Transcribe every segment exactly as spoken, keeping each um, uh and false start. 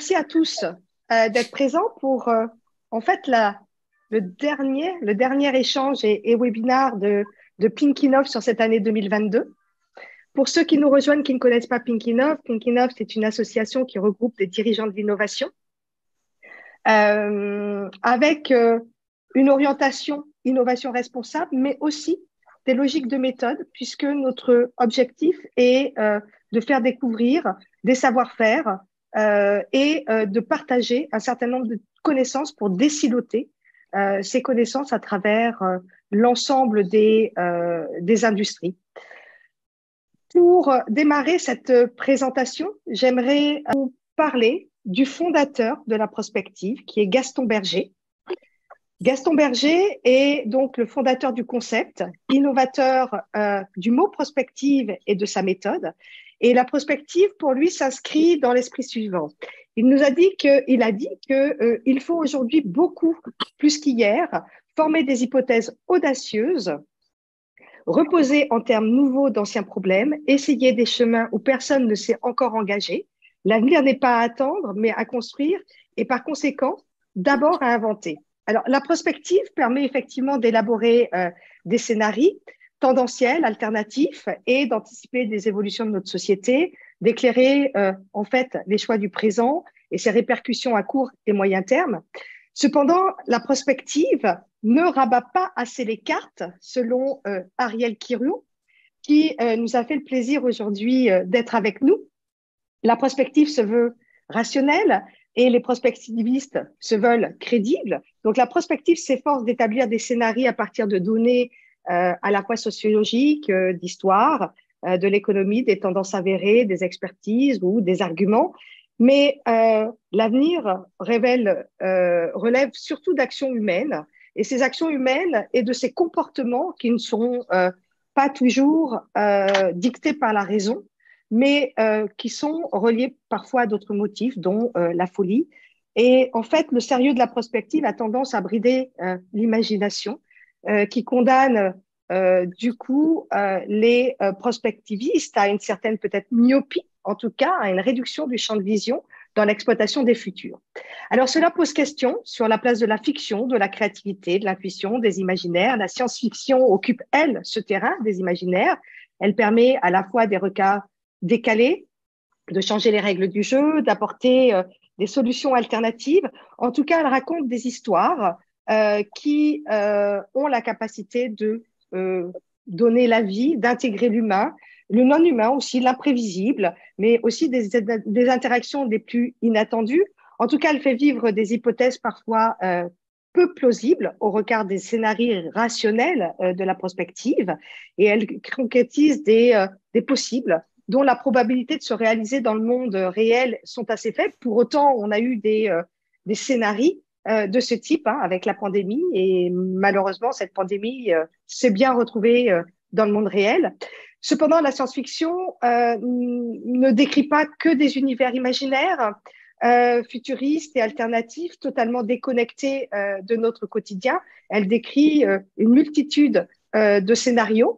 merci à tous euh, d'être présents pour euh, en fait la, le dernier, le dernier échange et, et webinaire de, de Pinkinov sur cette année deux mille vingt-deux. Pour ceux qui nous rejoignent, qui ne connaissent pas Pinkinov, Pinkinov, c'est une association qui regroupe des dirigeants de l'innovation euh, avec euh, une orientation innovation responsable, mais aussi des logiques de méthode, puisque notre objectif est euh, de faire découvrir des savoir-faire euh, et euh, de partager un certain nombre de connaissances pour désiloter euh, ces connaissances à travers euh, l'ensemble des, euh, des industries. Pour démarrer cette présentation, j'aimerais vous parler du fondateur de la prospective, qui est Gaston Berger. Gaston Berger est donc le fondateur du concept, innovateur euh, du mot prospective et de sa méthode. Et la prospective, pour lui, s'inscrit dans l'esprit suivant. Il nous a dit que, il a dit que euh, il faut aujourd'hui beaucoup plus qu'hier former des hypothèses audacieuses, reposer en termes nouveaux d'anciens problèmes, essayer des chemins où personne ne s'est encore engagé. L'avenir n'est pas à attendre, mais à construire et par conséquent, d'abord à inventer. Alors, la prospective permet effectivement d'élaborer euh, des scénarios tendanciels, alternatifs et d'anticiper des évolutions de notre société, d'éclairer euh, en fait les choix du présent et ses répercussions à court et moyen terme. Cependant, la prospective ne rabat pas assez les cartes, selon euh, Ariel Kiriou, qui euh, nous a fait le plaisir aujourd'hui euh, d'être avec nous. La prospective se veut rationnelle et les prospectivistes se veulent crédibles. Donc, la prospective s'efforce d'établir des scénarios à partir de données euh, à la fois sociologiques, euh, d'histoire, euh, de l'économie, des tendances avérées, des expertises ou des arguments. Mais euh, l'avenir révèle, euh, relève surtout d'actions humaines, et ces actions humaines et de ces comportements qui ne seront euh, pas toujours euh, dictés par la raison, mais euh, qui sont reliés parfois à d'autres motifs, dont euh, la folie. Et en fait, le sérieux de la prospective a tendance à brider euh, l'imagination, euh, qui condamne euh, du coup euh, les euh, prospectivistes à une certaine peut-être myopie, en tout cas à une réduction du champ de vision dans l'exploitation des futurs. Alors cela pose question sur la place de la fiction, de la créativité, de l'intuition, des imaginaires. La science-fiction occupe, elle, ce terrain des imaginaires. Elle permet à la fois des regards décalés, de changer les règles du jeu, d'apporter euh, des solutions alternatives. En tout cas, elle raconte des histoires euh, qui euh, ont la capacité de euh, donner la vie, d'intégrer l'humain, le non-humain aussi, l'imprévisible, mais aussi des, des interactions les plus inattendues. En tout cas, elle fait vivre des hypothèses parfois euh, peu plausibles au regard des scénarios rationnels euh, de la prospective, et elle concrétise des, euh, des possibles dont la probabilité de se réaliser dans le monde réel sont assez faibles. Pour autant, on a eu des, euh, des scénarios euh, de ce type hein, avec la pandémie, et malheureusement, cette pandémie euh, s'est bien retrouvée euh, dans le monde réel. Cependant, la science-fiction euh, ne décrit pas que des univers imaginaires, euh, futuristes et alternatifs, totalement déconnectés euh, de notre quotidien. Elle décrit euh, une multitude euh, de scénarios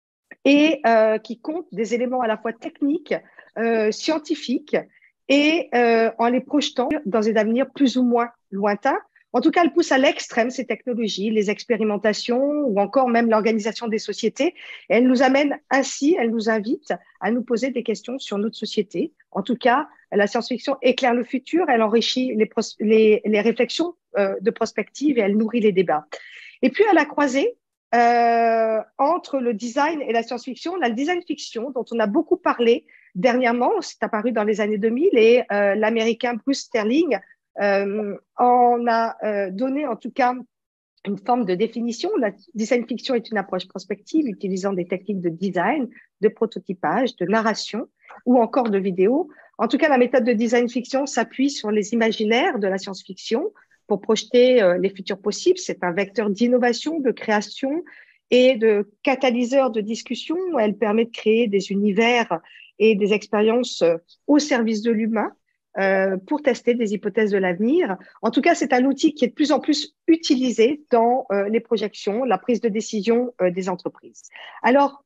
et euh, qui compte des éléments à la fois techniques, euh, scientifiques, et euh, en les projetant dans des avenirs plus ou moins lointains. En tout cas, elle pousse à l'extrême ces technologies, les expérimentations ou encore même l'organisation des sociétés. Et elle nous amène ainsi, elle nous invite à nous poser des questions sur notre société. En tout cas, la science-fiction éclaire le futur, elle enrichit les, les, les réflexions euh, de prospective et elle nourrit les débats. Et puis, à la croisée, Euh, entre le design et la science-fiction, on a le design fiction dont on a beaucoup parlé dernièrement, c'est apparu dans les années deux mille et euh, l'américain Bruce Sterling euh, en a euh, donné en tout cas une forme de définition. La design fiction est une approche prospective utilisant des techniques de design, de prototypage, de narration ou encore de vidéo. En tout cas, la méthode de design fiction s'appuie sur les imaginaires de la science-fiction pour projeter euh, les futurs possibles. C'est un vecteur d'innovation, de création et de catalyseur de discussion. Elle permet de créer des univers et des expériences euh, au service de l'humain euh, pour tester des hypothèses de l'avenir. En tout cas, c'est un outil qui est de plus en plus utilisé dans euh, les projections, la prise de décision euh, des entreprises. Alors,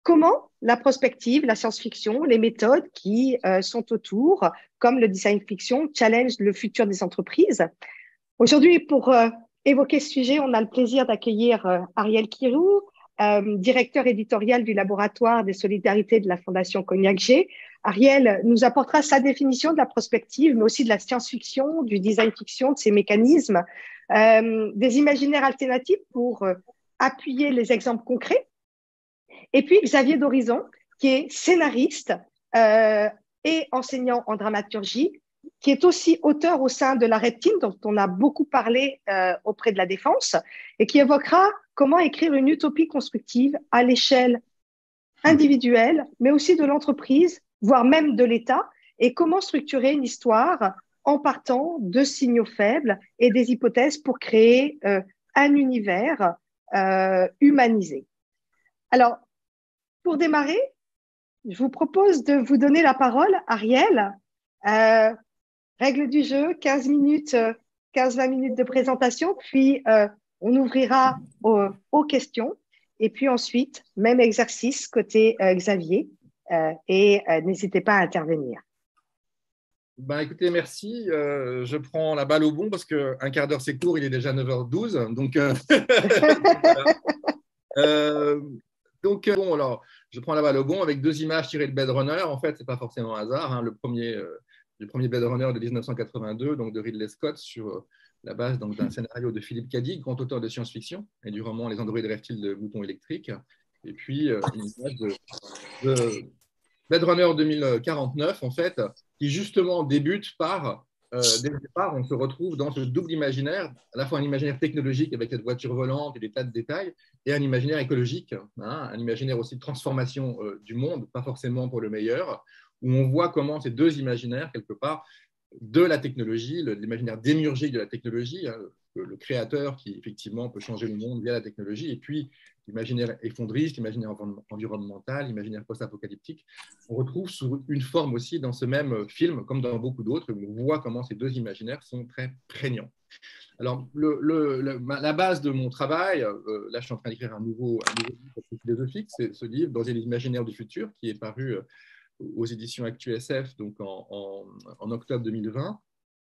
comment la prospective, la science-fiction, les méthodes qui euh, sont autour, comme le design fiction, challenge le futur des entreprises. Aujourd'hui, pour euh, évoquer ce sujet, on a le plaisir d'accueillir euh, Ariel Kirou, euh, directeur éditorial du laboratoire des solidarités de la Fondation Cognac G. Ariel nous apportera sa définition de la prospective, mais aussi de la science-fiction, du design fiction, de ses mécanismes, euh, des imaginaires alternatifs pour euh, appuyer les exemples concrets. Et puis Xavier d'Horizon, qui est scénariste euh, et enseignant en dramaturgie, qui est aussi auteur au sein de la Red Team, dont on a beaucoup parlé euh, auprès de la Défense, et qui évoquera comment écrire une utopie constructive à l'échelle individuelle, mais aussi de l'entreprise, voire même de l'État, et comment structurer une histoire en partant de signaux faibles et des hypothèses pour créer euh, un univers euh, humanisé. Alors, pour démarrer, je vous propose de vous donner la parole, Ariel. Euh, règle du jeu, quinze minutes, quinze vingt minutes de présentation, puis euh, on ouvrira aux, aux questions. Et puis ensuite, même exercice côté euh, Xavier. Euh, et euh, n'hésitez pas à intervenir. Ben, écoutez, merci. Euh, je prends la balle au bon parce qu'un quart d'heure, c'est court, il est déjà neuf heures douze. Donc, euh, voilà. euh, donc bon, alors, je prends la balle au bon avec deux images tirées de Blade Runner. En fait, ce n'est pas forcément un hasard. Hein. Le, premier, euh, le premier Blade Runner de mille neuf cent quatre-vingt-deux, donc de Ridley Scott, sur euh, la base donc, d'un scénario de Philippe Cadic, grand auteur de science-fiction, et du roman Les androïdes rêvent-ils de boutons électriques. Et puis, euh, une image de, de Blade Runner deux mille quarante-neuf, en fait, qui justement débute par, euh, dès le départ, on se retrouve dans ce double imaginaire, à la fois un imaginaire technologique avec cette voiture volante et des tas de détails, et un imaginaire écologique, hein, un imaginaire aussi de transformation euh, du monde, pas forcément pour le meilleur, où on voit comment ces deux imaginaires, quelque part, de la technologie, l'imaginaire démiurgique de la technologie, hein, le, le créateur qui, effectivement, peut changer le monde via la technologie, et puis l'imaginaire effondriste, l'imaginaire environnemental, l'imaginaire post-apocalyptique, on retrouve sous une forme aussi dans ce même film, comme dans beaucoup d'autres, où on voit comment ces deux imaginaires sont très prégnants. Alors, le, le, le, la base de mon travail, euh, là je suis en train d'écrire un nouveau, un nouveau livre philosophique, c'est ce livre, Dans les imaginaires du futur, qui est paru euh, aux éditions Actu S F donc en, en, en octobre deux mille vingt.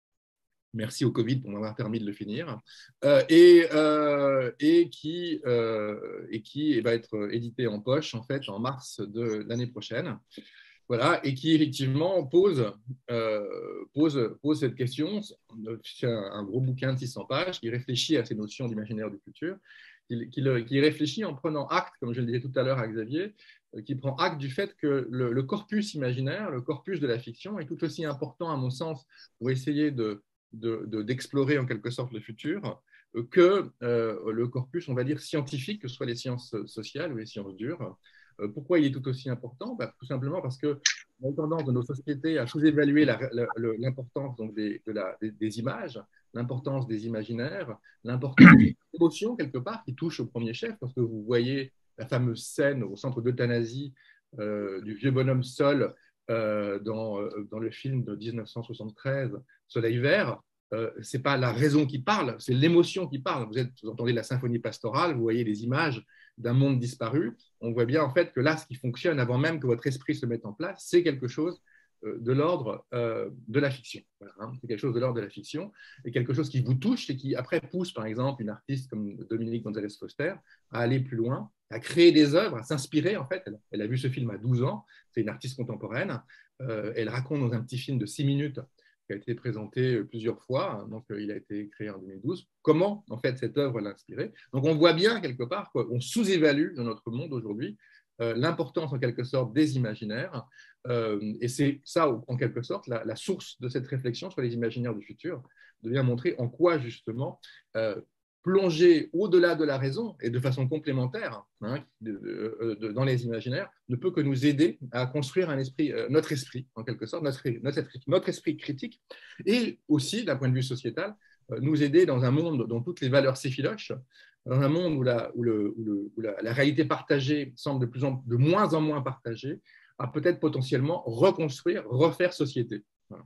Merci au Covid pour m'avoir permis de le finir, euh, et, euh, et qui, euh, et qui va être édité en poche en fait en mars de l'année prochaine. Voilà, et qui effectivement pose, euh, pose, pose cette question. C'est un, un gros bouquin de six cents pages qui réfléchit à ces notions d'imaginaire du futur, qui, qui, qui réfléchit en prenant acte, comme je le disais tout à l'heure à Xavier, qui prend acte du fait que le, le corpus imaginaire, le corpus de la fiction est tout aussi important à mon sens pour essayer de d'explorer de, de, en quelque sorte le futur que euh, le corpus, on va dire, scientifique, que ce soit les sciences sociales ou les sciences dures. Euh, pourquoi il est tout aussi important? Bah, tout simplement parce qu'on a tendance de nos sociétés à sous-évaluer l'importance des, de la, des, des images, l'importance des imaginaires, l'importance des émotions, quelque part, qui touchent au premier chef, parce que vous voyez la fameuse scène au centre d'euthanasie euh, du vieux bonhomme Sol euh, dans, euh, dans le film de mille neuf cent soixante-treize, Soleil vert. Euh, ce n'est pas la raison qui parle, c'est l'émotion qui parle. Vous, êtes, vous entendez la symphonie pastorale, vous voyez les images d'un monde disparu. On voit bien en fait que là, ce qui fonctionne avant même que votre esprit se mette en place, c'est quelque chose de l'ordre euh, de la fiction. Voilà, hein. C'est quelque chose de l'ordre de la fiction et quelque chose qui vous touche et qui après pousse par exemple une artiste comme Dominique Gonzalez Foster à aller plus loin, à créer des œuvres, à s'inspirer en fait. Elle, elle a vu ce film à douze ans, c'est une artiste contemporaine. Euh, elle raconte dans un petit film de six minutes qui a été présenté plusieurs fois, donc il a été créé en deux mille douze, comment en fait cette œuvre l'a inspiré. Donc on voit bien quelque part qu'on sous-évalue dans notre monde aujourd'hui euh, l'importance en quelque sorte des imaginaires, euh, et c'est ça en quelque sorte la, la source de cette réflexion sur les imaginaires du futur, de bien montrer en quoi justement euh, plonger au-delà de la raison et de façon complémentaire hein, de, de, de, dans les imaginaires ne peut que nous aider à construire un esprit, euh, notre esprit, en quelque sorte, notre, notre, esprit, notre esprit critique, et aussi, d'un point de vue sociétal, euh, nous aider dans un monde dont toutes les valeurs s'effilochent, dans un monde où la, où le, où le, où la, la réalité partagée semble de, plus en, de moins en moins partagée, à peut-être potentiellement reconstruire, refaire société. Voilà.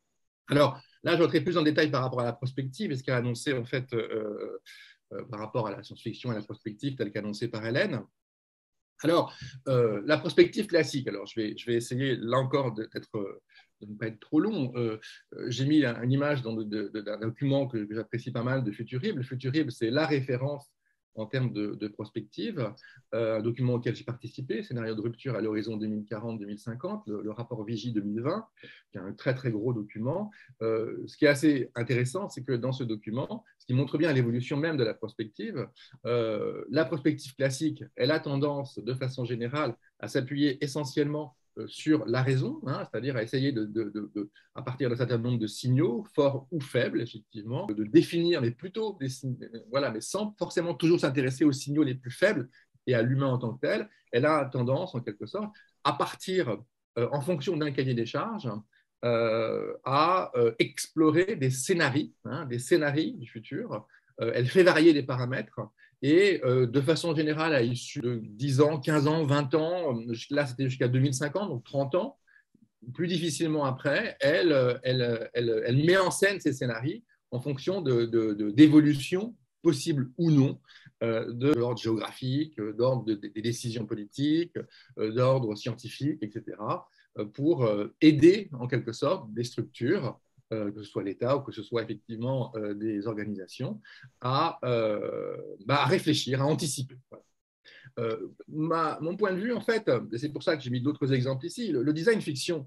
Alors, là, je rentrerai plus en détail par rapport à la prospective et ce qu'a annoncé en fait euh, euh, par rapport à la science-fiction et la prospective telle qu'annoncée par Hélène. Alors, euh, la prospective classique, alors je vais, je vais essayer là encore d'être, de ne pas être trop long. Euh, J'ai mis une image d'un document que, que j'apprécie pas mal de Futurib. Le Futurib, c'est la référence en termes de, de prospective, euh, un document auquel j'ai participé, scénario de rupture à l'horizon deux mille quarante deux mille cinquante, le, le rapport Vigie deux mille vingt, qui est un très très gros document. Euh, ce qui est assez intéressant, c'est que dans ce document, ce qui montre bien l'évolution même de la prospective, euh, la prospective classique, elle a tendance, de façon générale, à s'appuyer essentiellement sur la raison, hein, c'est-à-dire à essayer, de, de, de, de, à partir d'un certain nombre de signaux, forts ou faibles, effectivement, de définir, mais plutôt, des, voilà, mais sans forcément toujours s'intéresser aux signaux les plus faibles et à l'humain en tant que tel. Elle a tendance, en quelque sorte, à partir, euh, en fonction d'un cahier des charges, euh, à euh, explorer des scénarios, hein, des scénarios du futur. Euh, elle fait varier les paramètres. Et euh, de façon générale, à l'issue de dix ans, quinze ans, vingt ans, là c'était jusqu'à deux mille cinquante, donc trente ans, plus difficilement après, elle, elle, elle, elle met en scène ces scénarios en fonction d'évolutions de, de, de, possibles ou non, euh, de l'ordre géographique, d'ordre de, de, des décisions politiques, euh, d'ordre scientifique, et cetera, euh, pour euh, aider en quelque sorte des structures, Euh, que ce soit l'État ou que ce soit effectivement euh, des organisations, à, euh, bah, à réfléchir, à anticiper. Voilà. Euh, ma, mon point de vue, en fait, et c'est pour ça que j'ai mis d'autres exemples ici, le, le design fiction.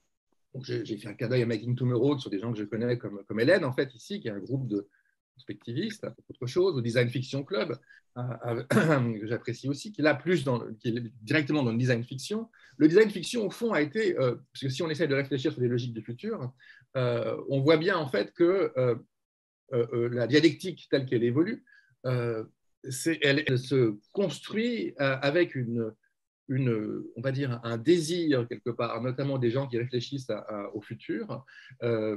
J'ai fait un clin d'œil à Making Tomorrow sur des gens que je connais comme, comme Hélène, en fait, ici, qui est un groupe de prospectivistes, autre chose, au Design Fiction Club, euh, que j'apprécie aussi, qui est là plus dans, qui est directement dans le design fiction. Le design fiction, au fond, a été, euh, parce que si on essaie de réfléchir sur les logiques du futur, euh, on voit bien, en fait, que euh, euh, la dialectique telle qu'elle évolue, euh, elle, elle se construit euh, avec une, une, on va dire, un désir quelque part, notamment des gens qui réfléchissent à, à, au futur, euh,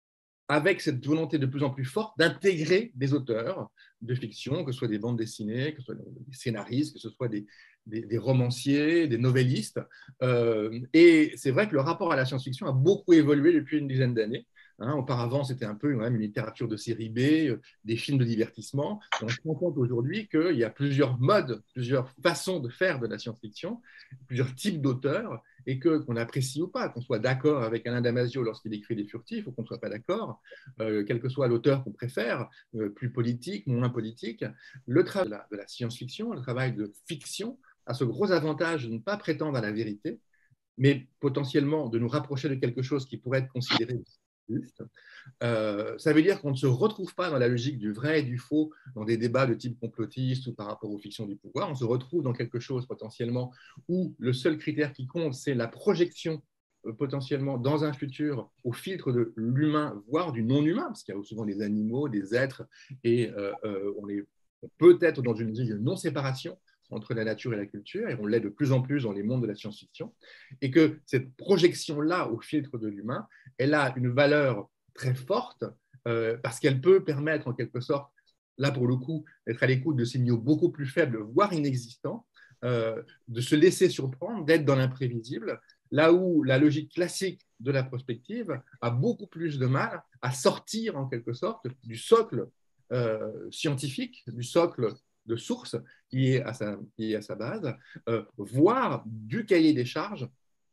avec cette volonté de plus en plus forte d'intégrer des auteurs de fiction, que ce soit des bandes dessinées, que ce soit des scénaristes, que ce soit des, des, des romanciers, des novellistes. Euh, et c'est vrai que le rapport à la science-fiction a beaucoup évolué depuis une dizaine d'années. Hein, auparavant, c'était un peu même une littérature de série B, des films de divertissement. Et on se rend compte aujourd'hui qu'il y a plusieurs modes, plusieurs façons de faire de la science-fiction, plusieurs types d'auteurs, et que, qu'on apprécie ou pas, qu'on soit d'accord avec Alain Damasio lorsqu'il écrit des furtifs ou qu'on ne soit pas d'accord, euh, quel que soit l'auteur qu'on préfère, euh, plus politique, moins politique, le travail de la, de la science-fiction, le travail de fiction, a ce gros avantage de ne pas prétendre à la vérité, mais potentiellement de nous rapprocher de quelque chose qui pourrait être considéré juste. Euh, ça veut dire qu'on ne se retrouve pas dans la logique du vrai et du faux, dans des débats de type complotiste ou par rapport aux fictions du pouvoir. On se retrouve dans quelque chose potentiellement où le seul critère qui compte, c'est la projection euh, potentiellement dans un futur au filtre de l'humain, voire du non-humain, parce qu'il y a souvent des animaux, des êtres, et euh, euh, on est peut-être dans une non-séparation entre la nature et la culture, et on l'est de plus en plus dans les mondes de la science-fiction, et que cette projection-là au filtre de l'humain, elle a une valeur très forte, euh, parce qu'elle peut permettre en quelque sorte, là pour le coup, d'être à l'écoute de signaux beaucoup plus faibles, voire inexistants, euh, de se laisser surprendre, d'être dans l'imprévisible, là où la logique classique de la prospective a beaucoup plus de mal à sortir en quelque sorte du socle euh, scientifique, du socle de source qui est à sa, qui est à sa base, euh, voire du cahier des charges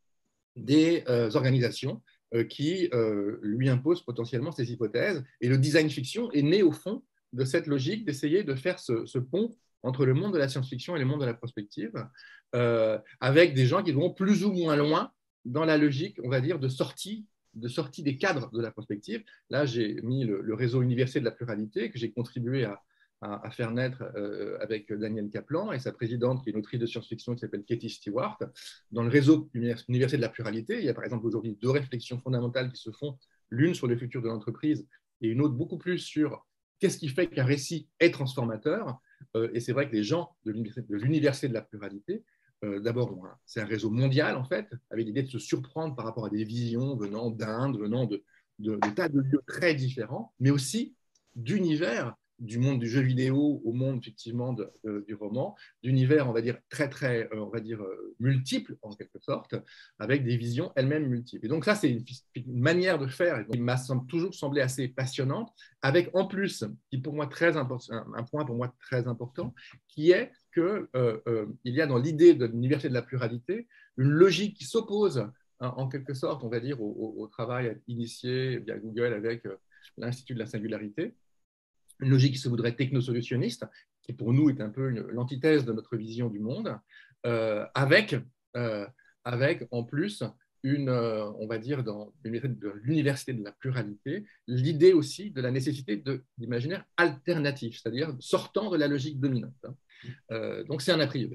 des euh, organisations euh, qui euh, lui imposent potentiellement ces hypothèses. Et le design fiction est né au fond de cette logique d'essayer de faire ce, ce pont entre le monde de la science-fiction et le monde de la prospective, euh, avec des gens qui vont plus ou moins loin dans la logique, on va dire, de sortie de sortie des cadres de la prospective. Là, j'ai mis le, le réseau universel de la pluralité que j'ai contribué à, à, à faire naître euh, avec Daniel Kaplan et sa présidente, qui est une autrice de science-fiction qui s'appelle Katie Stewart. Dans le réseau universel de la pluralité, il y a par exemple aujourd'hui deux réflexions fondamentales qui se font, l'une sur le futur de l'entreprise et une autre beaucoup plus sur qu'est-ce qui fait qu'un récit est transformateur. Euh, et c'est vrai que les gens de l'universel de la pluralité, Euh, d'abord, c'est un réseau mondial, en fait, avec l'idée de se surprendre par rapport à des visions venant d'Inde, venant de, de, de tas de lieux très différents, mais aussi d'univers du monde du jeu vidéo au monde effectivement de, de, du roman, d'univers, on va dire, très, très, on va dire, multiples en quelque sorte, avec des visions elles-mêmes multiples. Et donc ça, c'est une, une manière de faire qui m'a toujours semblé assez passionnante, avec en plus, qui pour moi très important, un point pour moi très important, qui est qu'il euh, euh, y a dans l'idée de l'université de la pluralité une logique qui s'oppose en quelque sorte, on va dire, au, au travail initié via Google avec l'Institut de la singularité, une logique qui se voudrait technosolutionniste, qui pour nous est un peu l'antithèse de notre vision du monde, euh, avec, euh, avec en plus une, euh, on va dire, dans l'université de la pluralité, l'idée aussi de la nécessité d'imaginaire alternatif, c'est-à-dire sortant de la logique dominante. Euh, donc c'est un a priori.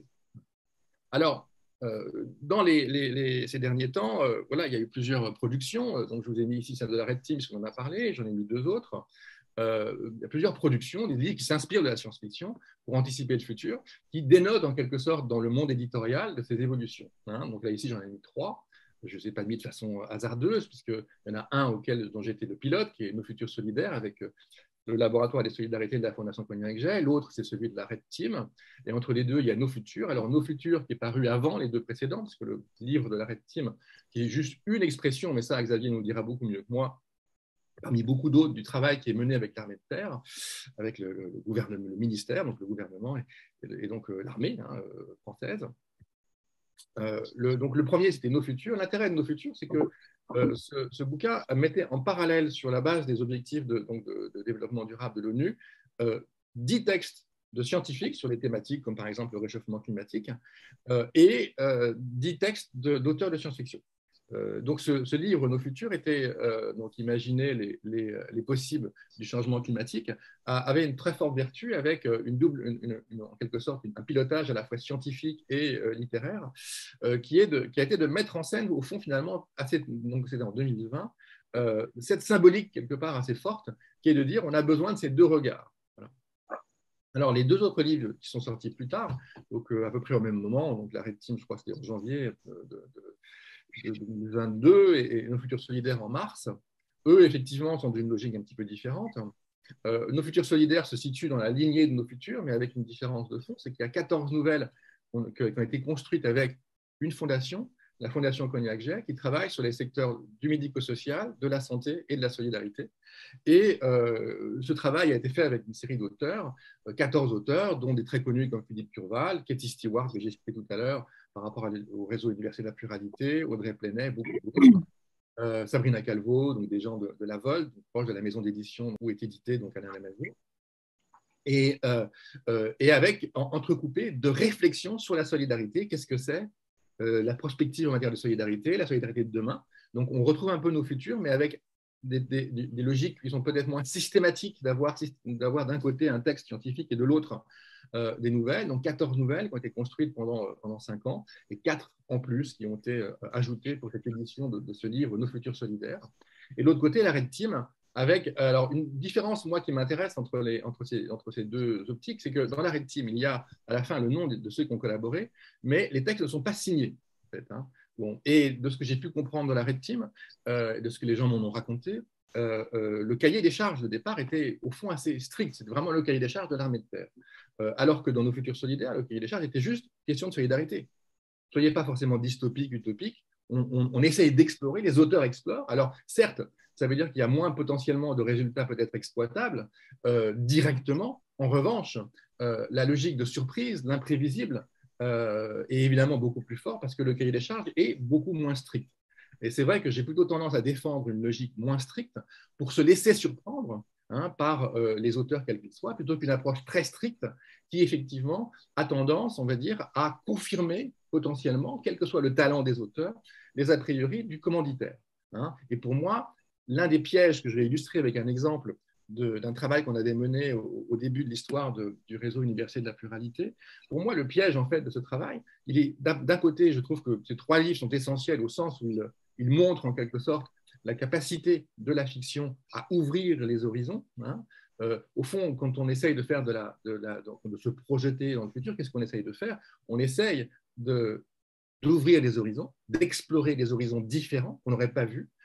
Alors, Euh, dans les, les, les, ces derniers temps, euh, voilà, il y a eu plusieurs productions. Euh, donc, je vous ai mis ici celle de la Red Team, parce qu'on en a parlé. J'en ai mis deux autres. Euh, il y a plusieurs productions, des livres qui s'inspirent de la science-fiction pour anticiper le futur, qui dénotent en quelque sorte dans le monde éditorial de ces évolutions. Hein. Donc là, ici, j'en ai mis trois. Je ne les ai pas mis de façon hasardeuse, puisqu'il y en a un auquel, dont j'ai été le pilote, qui est Nos futurs solidaires, avec le laboratoire des solidarités de la Fondation Cognacq-Jay, l'autre c'est celui de la Red Team, et entre les deux il y a Nos futurs. Alors Nos futurs qui est paru avant les deux précédents, parce que le livre de la Red Team, qui est juste une expression, mais ça Xavier nous le dira beaucoup mieux que moi, parmi beaucoup d'autres du travail qui est mené avec l'armée de terre, avec le, le, gouvernement, le ministère, donc le gouvernement et, et donc euh, l'armée hein, euh, française. Euh, le, donc le premier c'était Nos futurs. L'intérêt de Nos futurs, c'est que Euh, ce, ce bouquin mettait en parallèle, sur la base des objectifs de, donc de, de développement durable de l'ONU, euh, dix textes de scientifiques sur les thématiques comme par exemple le réchauffement climatique euh, et euh, dix textes d'auteurs de, de science-fiction. Euh, donc ce, ce livre, Nos futurs, était euh, donc imaginer les, les, les possibles du changement climatique, a, avait une très forte vertu avec une double, une, une, une, en quelque sorte, un pilotage à la fois scientifique et euh, littéraire, euh, qui, est de, qui a été de mettre en scène, au fond, finalement, assez, donc c'était en deux mille vingt, euh, cette symbolique quelque part assez forte, qui est de dire on a besoin de ces deux regards. Voilà. Alors, les deux autres livres qui sont sortis plus tard, donc euh, à peu près au même moment, donc la Red Team, je crois que c'était en janvier de, de, de de deux mille vingt-deux et, et Nos futurs solidaires en mars, eux, effectivement, sont d'une logique un petit peu différente. Euh, Nos futurs solidaires se situent dans la lignée de Nos futurs, mais avec une différence de fond, c'est qu'il y a quatorze nouvelles qui ont été construites avec une fondation, la Fondation Cognacq-Jay, qui travaille sur les secteurs du médico-social, de la santé et de la solidarité. Et euh, ce travail a été fait avec une série d'auteurs, quatorze auteurs, dont des très connus comme Philippe Curval, Katie Stewart, que j'ai cité tout à l'heure, par rapport au réseau Université de la Pluralité, Audrey Plenay, beaucoup d'autres. Euh, Sabrina Calvo, donc des gens de, de la Vol, proche de la maison d'édition où est édité donc Alain Lamassoure. Et, euh, euh, et avec en, entrecoupé de réflexions sur la solidarité. Qu'est-ce que c'est euh, la prospective en matière de solidarité, la solidarité de demain. Donc on retrouve un peu Nos futurs, mais avec des, des, des logiques qui sont peut-être moins systématiques d'avoir d'un côté un texte scientifique et de l'autre euh, des nouvelles. Donc quatorze nouvelles qui ont été construites pendant, pendant cinq ans et quatre en plus qui ont été euh, ajoutées pour cette édition de, de ce livre Nos futurs solidaires. Et de l'autre côté, la Red Team, avec alors une différence, moi, qui m'intéresse entre, les, entre, ces, entre ces deux optiques, c'est que dans la Red Team, il y a à la fin le nom de, de ceux qui ont collaboré, mais les textes ne sont pas signés. En fait, hein. Bon, et de ce que j'ai pu comprendre de la Red Team, euh, de ce que les gens m'en ont raconté, euh, euh, le cahier des charges de départ était au fond assez strict. C'était vraiment le cahier des charges de l'armée de terre. Euh, alors que dans Nos futurs solidaires, le cahier des charges était juste question de solidarité. Soyez pas forcément dystopique, utopique. On, on, on essaye d'explorer, les auteurs explorent. Alors, certes, ça veut dire qu'il y a moins potentiellement de résultats peut-être exploitables euh, directement. En revanche, euh, la logique de surprise, l'imprévisible, euh, est évidemment beaucoup plus fort parce que le cahier des charges est beaucoup moins strict. Et c'est vrai que j'ai plutôt tendance à défendre une logique moins stricte pour se laisser surprendre hein, par euh, les auteurs quels qu'ils soient, plutôt qu'une approche très stricte qui, effectivement, a tendance, on va dire, à confirmer potentiellement, quel que soit le talent des auteurs, les a priori du commanditaire. Hein. Et pour moi, l'un des pièges que je vais illustrer avec un exemple d'un travail qu'on avait mené au, au début de l'histoire du réseau Université de la Pluralité, pour moi, le piège en fait de ce travail, il est d'un côté, je trouve que ces trois livres sont essentiels au sens où ils, ils montrent en quelque sorte la capacité de la fiction à ouvrir les horizons. Hein. Euh, au fond, quand on essaye de faire de, la, de, la, de se projeter dans le futur, qu'est-ce qu'on essaye de faire? On essaye d'ouvrir des horizons, d'explorer des horizons différents qu'on n'aurait pas vus,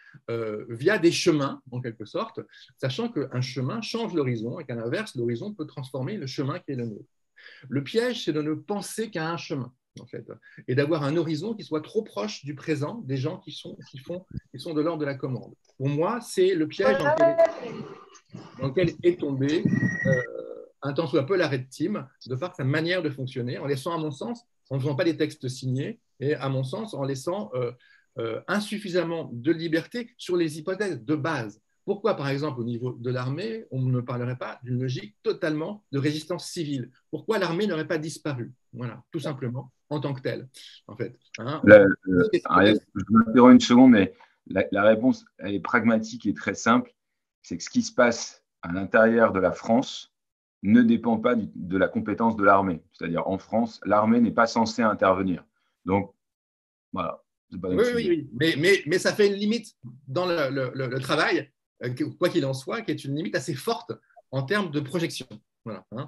euh, via des chemins, en quelque sorte, sachant qu'un chemin change l'horizon et qu'à l'inverse, l'horizon peut transformer le chemin qui est le nôtre. Le piège, c'est de ne penser qu'à un chemin, en fait, et d'avoir un horizon qui soit trop proche du présent des gens qui sont, qui font, qui sont de l'ordre de la commande. Pour moi, c'est le piège dans lequel, dans lequel est tombé euh, un tant soit peu la Red Team, de par sa manière de fonctionner, en laissant, à mon sens, en ne faisant pas des textes signés, et à mon sens, en laissant euh, euh, insuffisamment de liberté sur les hypothèses de base. Pourquoi, par exemple, au niveau de l'armée, on ne parlerait pas d'une logique totalement de résistance civile? Pourquoi l'armée n'aurait pas disparu? Voilà, tout simplement, en tant que telle, en fait. Hein, La, euh, Ariel, je m'interromps une seconde, mais la, la réponse, elle est pragmatique et très simple. C'est que ce qui se passe à l'intérieur de la France ne dépend pas du, de la compétence de l'armée. C'est-à-dire, en France, l'armée n'est pas censée intervenir. Donc, voilà. Pas oui, oui, oui, mais, mais, mais ça fait une limite dans le, le, le, le travail, quoi qu'il en soit, qui est une limite assez forte en termes de projection. Voilà, hein.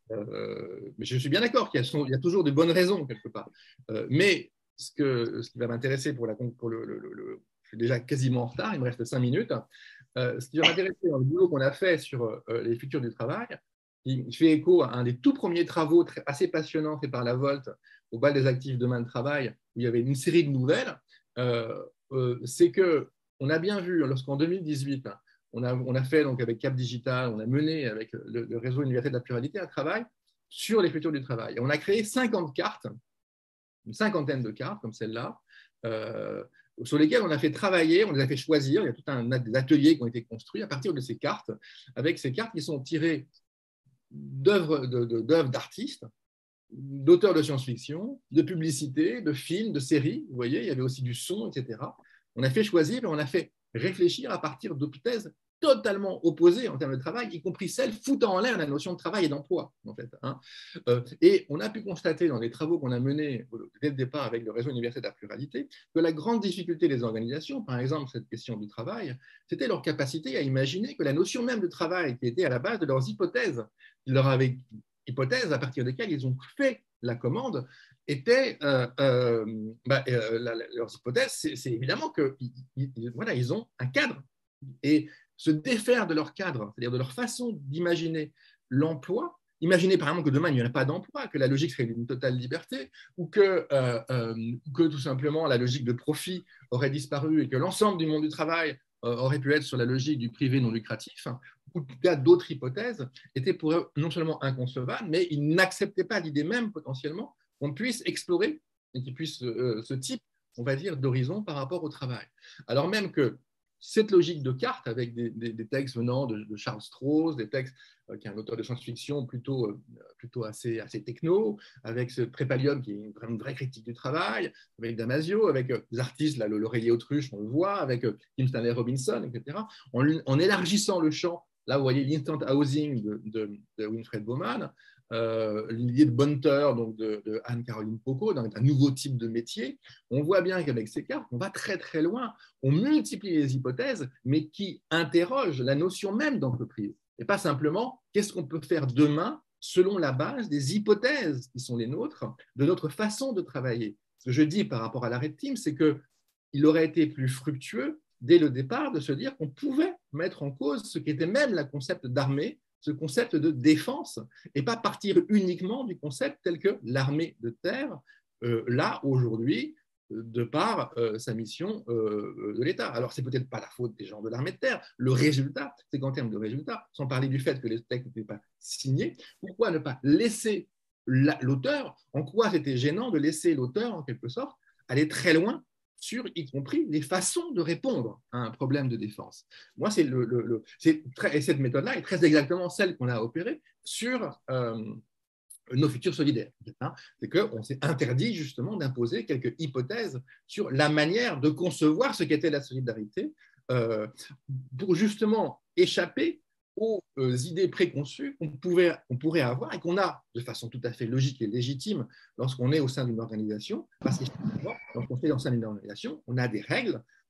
euh, mais je suis bien d'accord qu'il y a, il y a toujours de bonnes raisons, quelque part. Euh, mais ce, que, ce qui va m'intéresser pour, la, pour le, le, le… Je suis déjà quasiment en retard, il me reste cinq minutes. Euh, ce qui va m'intéresser dans le boulot qu'on a fait sur euh, les futurs du travail, qui fait écho à un des tout premiers travaux très, assez passionnants faits par la Volt au bal des actifs demain de travail, où il y avait une série de nouvelles, euh, euh, c'est qu'on a bien vu, lorsqu'en deux mille dix-huit, on a, on a fait donc avec Cap Digital, on a mené avec le, le réseau Université de la Pluralité un travail sur les futurs du travail. Et on a créé cinquante cartes, une cinquantaine de cartes comme celle-là, euh, sur lesquelles on a fait travailler, on les a fait choisir. Il y a tout un des ateliers qui ont été construits à partir de ces cartes, avec ces cartes qui sont tirées d'œuvres d'œuvres d'artistes, d'auteurs de science-fiction, de publicités, de films, de séries. Vous voyez, il y avait aussi du son, et cetera. On a fait choisir et on a fait réfléchir à partir d'hypothèses totalement opposées en termes de travail, y compris celles foutant en l'air la notion de travail et d'emploi, en fait. Hein. Euh, et on a pu constater dans les travaux qu'on a menés dès le départ avec le réseau Université de la Pluralité que la grande difficulté des organisations, par exemple cette question du travail, c'était leur capacité à imaginer que la notion même de travail qui était à la base de leurs hypothèses, qu'ils leur avaient hypothèses à partir desquelles ils ont fait la commande, étaient euh, euh, bah, euh, la, la, leurs hypothèses, c'est évidemment qu'ils voilà, ils ont un cadre. Et se défaire de leur cadre, c'est-à-dire de leur façon d'imaginer l'emploi, imaginer par exemple que demain il n'y aurait pas d'emploi, que la logique serait d'une totale liberté, ou que, euh, euh, que tout simplement la logique de profit aurait disparu et que l'ensemble du monde du travail euh, aurait pu être sur la logique du privé non lucratif, hein, ou en tout cas d'autres hypothèses, étaient pour eux non seulement inconcevables, mais ils n'acceptaient pas l'idée même potentiellement qu'on puisse explorer et qu'il puisse euh, ce type, on va dire, d'horizon par rapport au travail. Alors même que cette logique de carte, avec des, des, des textes venant de, de Charles Stross, des textes euh, qui est un auteur de science-fiction plutôt, euh, plutôt assez, assez techno, avec ce Trépalium qui est une, une vraie critique du travail, avec Damasio, avec euh, des artistes, là, l'oreiller autruche, on le voit, avec euh, Kim Stanley Robinson, et cetera, en, en élargissant le champ. Là, vous voyez l'instant housing de, de, de Winfred Baumann, euh, l'idée de Bunter, donc de, de Anne-Caroline Pocot, dans un nouveau type de métier. On voit bien qu'avec ces cartes, on va très très loin. On multiplie les hypothèses, mais qui interrogent la notion même d'entreprise. Et pas simplement qu'est-ce qu'on peut faire demain selon la base des hypothèses qui sont les nôtres, de notre façon de travailler. Ce que je dis par rapport à la Red Team, c'est qu'il aurait été plus fructueux dès le départ de se dire qu'on pouvait mettre en cause ce qui était même le concept d'armée, ce concept de défense, et pas partir uniquement du concept tel que l'armée de terre, euh, là, aujourd'hui, de par euh, sa mission euh, de l'État. Alors, c'est peut-être pas la faute des gens de l'armée de terre. Le résultat, c'est qu'en termes de résultat, sans parler du fait que les textes n'étaient pas signés, pourquoi ne pas laisser l'auteur, en quoi c'était gênant de laisser l'auteur, en quelque sorte, aller très loin sur, y compris, les façons de répondre à un problème de défense. Moi, c'est le, le, le c'est très, et cette méthode-là est très exactement celle qu'on a opérée sur euh, nos futurs solidaires. Hein. C'est qu'on s'est interdit justement d'imposer quelques hypothèses sur la manière de concevoir ce qu'était la solidarité euh, pour justement échapper aux euh, idées préconçues qu'on pouvait, qu'on pourrait avoir et qu'on a de façon tout à fait logique et légitime lorsqu'on est au sein d'une organisation, parce que lorsqu'on est au sein d'une organisation, on a des règles,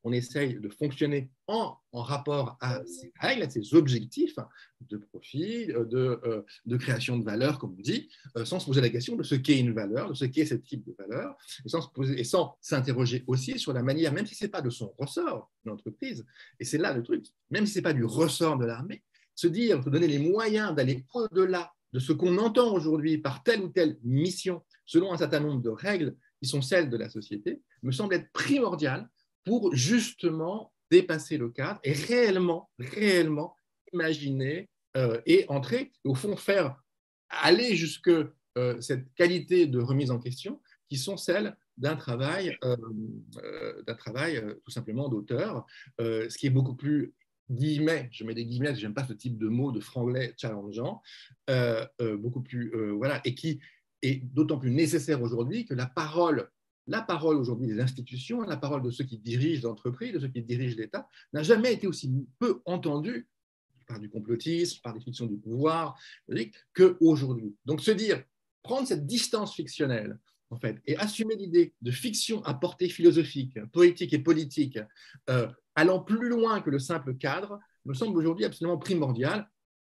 on essaye de fonctionner en, en rapport à ces règles, à ces objectifs de profit, de, euh, de création de valeur, comme on dit, euh, sans se poser la question de ce qu'est une valeur, de ce qu'est ce type de valeur, et sans se poser, et sans s'interroger aussi sur la manière, même si ce n'est pas de son ressort, l'entreprise, et c'est là le truc, même si ce n'est pas du ressort de l'armée, se dire, se donner les moyens d'aller au-delà de ce qu'on entend aujourd'hui par telle ou telle mission, selon un certain nombre de règles qui sont celles de la société, me semble être primordial pour justement dépasser le cadre et réellement, réellement imaginer euh, et entrer, au fond faire aller jusque euh, cette qualité de remise en question qui sont celles d'un travail, euh, euh, d'un travail euh, tout simplement d'auteur, euh, ce qui est beaucoup plus guillemets, je mets des guillemets, j'aime pas ce type de mot de franglais challengeant, euh, euh, beaucoup plus, euh, voilà, et qui est d'autant plus nécessaire aujourd'hui que la parole, la parole aujourd'hui des institutions, la parole de ceux qui dirigent l'entreprise, de ceux qui dirigent l'État, n'a jamais été aussi peu entendue par du complotisme, par des fictions du pouvoir, qu'aujourd'hui. Donc se dire, prendre cette distance fictionnelle, en fait, et assumer l'idée de fiction à portée philosophique, poétique et politique, euh, allant plus loin que le simple cadre, me semble aujourd'hui absolument primordial.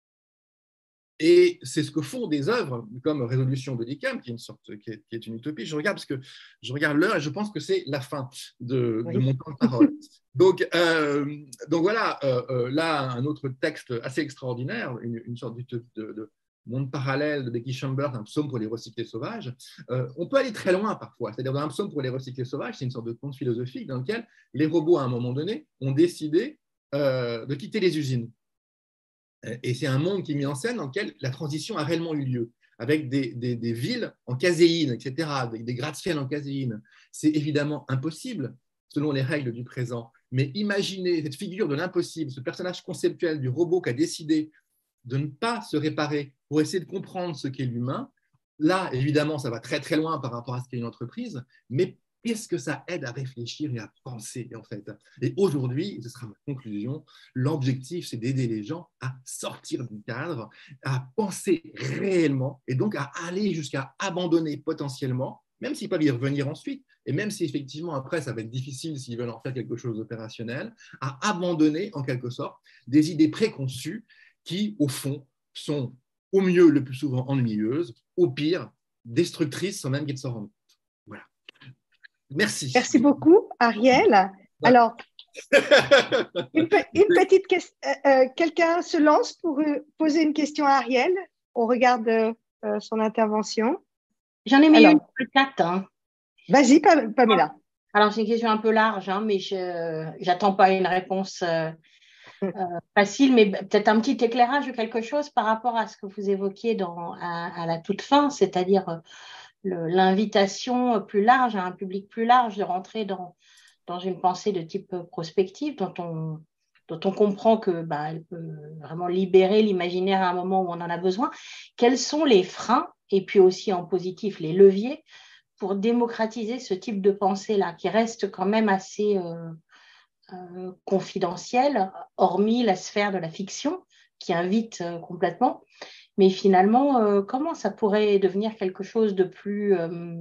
Et c'est ce que font des œuvres comme Résolution de l'ICAM, qui est une sorte, qui est, qui est une utopie. Je regarde parce que je regarde l'heure et je pense que c'est la fin de, oui. de mon temps de parole. Donc, euh, donc voilà, euh, euh, là un autre texte assez extraordinaire, une, une sorte de, de, de monde parallèle de Becky Chambers, un psaume pour les recyclés sauvages. Euh, on peut aller très loin parfois. C'est-à-dire dans un psaume pour les recyclés sauvages, c'est une sorte de conte philosophique dans lequel les robots à un moment donné ont décidé euh, de quitter les usines. Et c'est un monde qui est mis en scène dans lequel la transition a réellement eu lieu, avec des, des, des villes en caséine, et cetera, avec des gratte-ciel en caséine. C'est évidemment impossible selon les règles du présent. Mais imaginez cette figure de l'impossible, ce personnage conceptuel du robot qui a décidé de ne pas se réparer pour essayer de comprendre ce qu'est l'humain. Là, évidemment, ça va très très loin par rapport à ce qu'est une entreprise, mais qu'est-ce que ça aide à réfléchir et à penser, en fait. Et aujourd'hui, ce sera ma conclusion, l'objectif, c'est d'aider les gens à sortir du cadre, à penser réellement, et donc à aller jusqu'à abandonner potentiellement, même s'ils peuvent y revenir ensuite, et même si effectivement après ça va être difficile s'ils veulent en faire quelque chose d'opérationnel, à abandonner en quelque sorte des idées préconçues qui, au fond, sont au mieux le plus souvent ennuyeuses, au pire destructrices sans même qu'ils s'en rendent compte. Voilà. Merci. Merci beaucoup, Ariel. Alors, une, pe une petite question. Euh, euh, Quelqu'un se lance pour euh, poser une question à Ariel au regard de euh, son intervention? J'en ai mis Alors, une sur quatre. Hein. Vas-y, Pamela. Alors, c'est une question un peu large, hein, mais je n'attends pas une réponse euh, euh, facile, mais peut-être un petit éclairage de quelque chose par rapport à ce que vous évoquiez dans, à, à la toute fin, c'est-à-dire l'invitation plus large, à un public plus large, de rentrer dans, dans une pensée de type prospective dont on, dont on comprend que bah, elle peut vraiment libérer l'imaginaire à un moment où on en a besoin. Quels sont les freins, et puis aussi en positif, les leviers pour démocratiser ce type de pensée-là, qui reste quand même assez euh, euh, confidentiel, hormis la sphère de la fiction, qui invite euh, complètement. Mais finalement, euh, comment ça pourrait devenir quelque chose de plus, euh,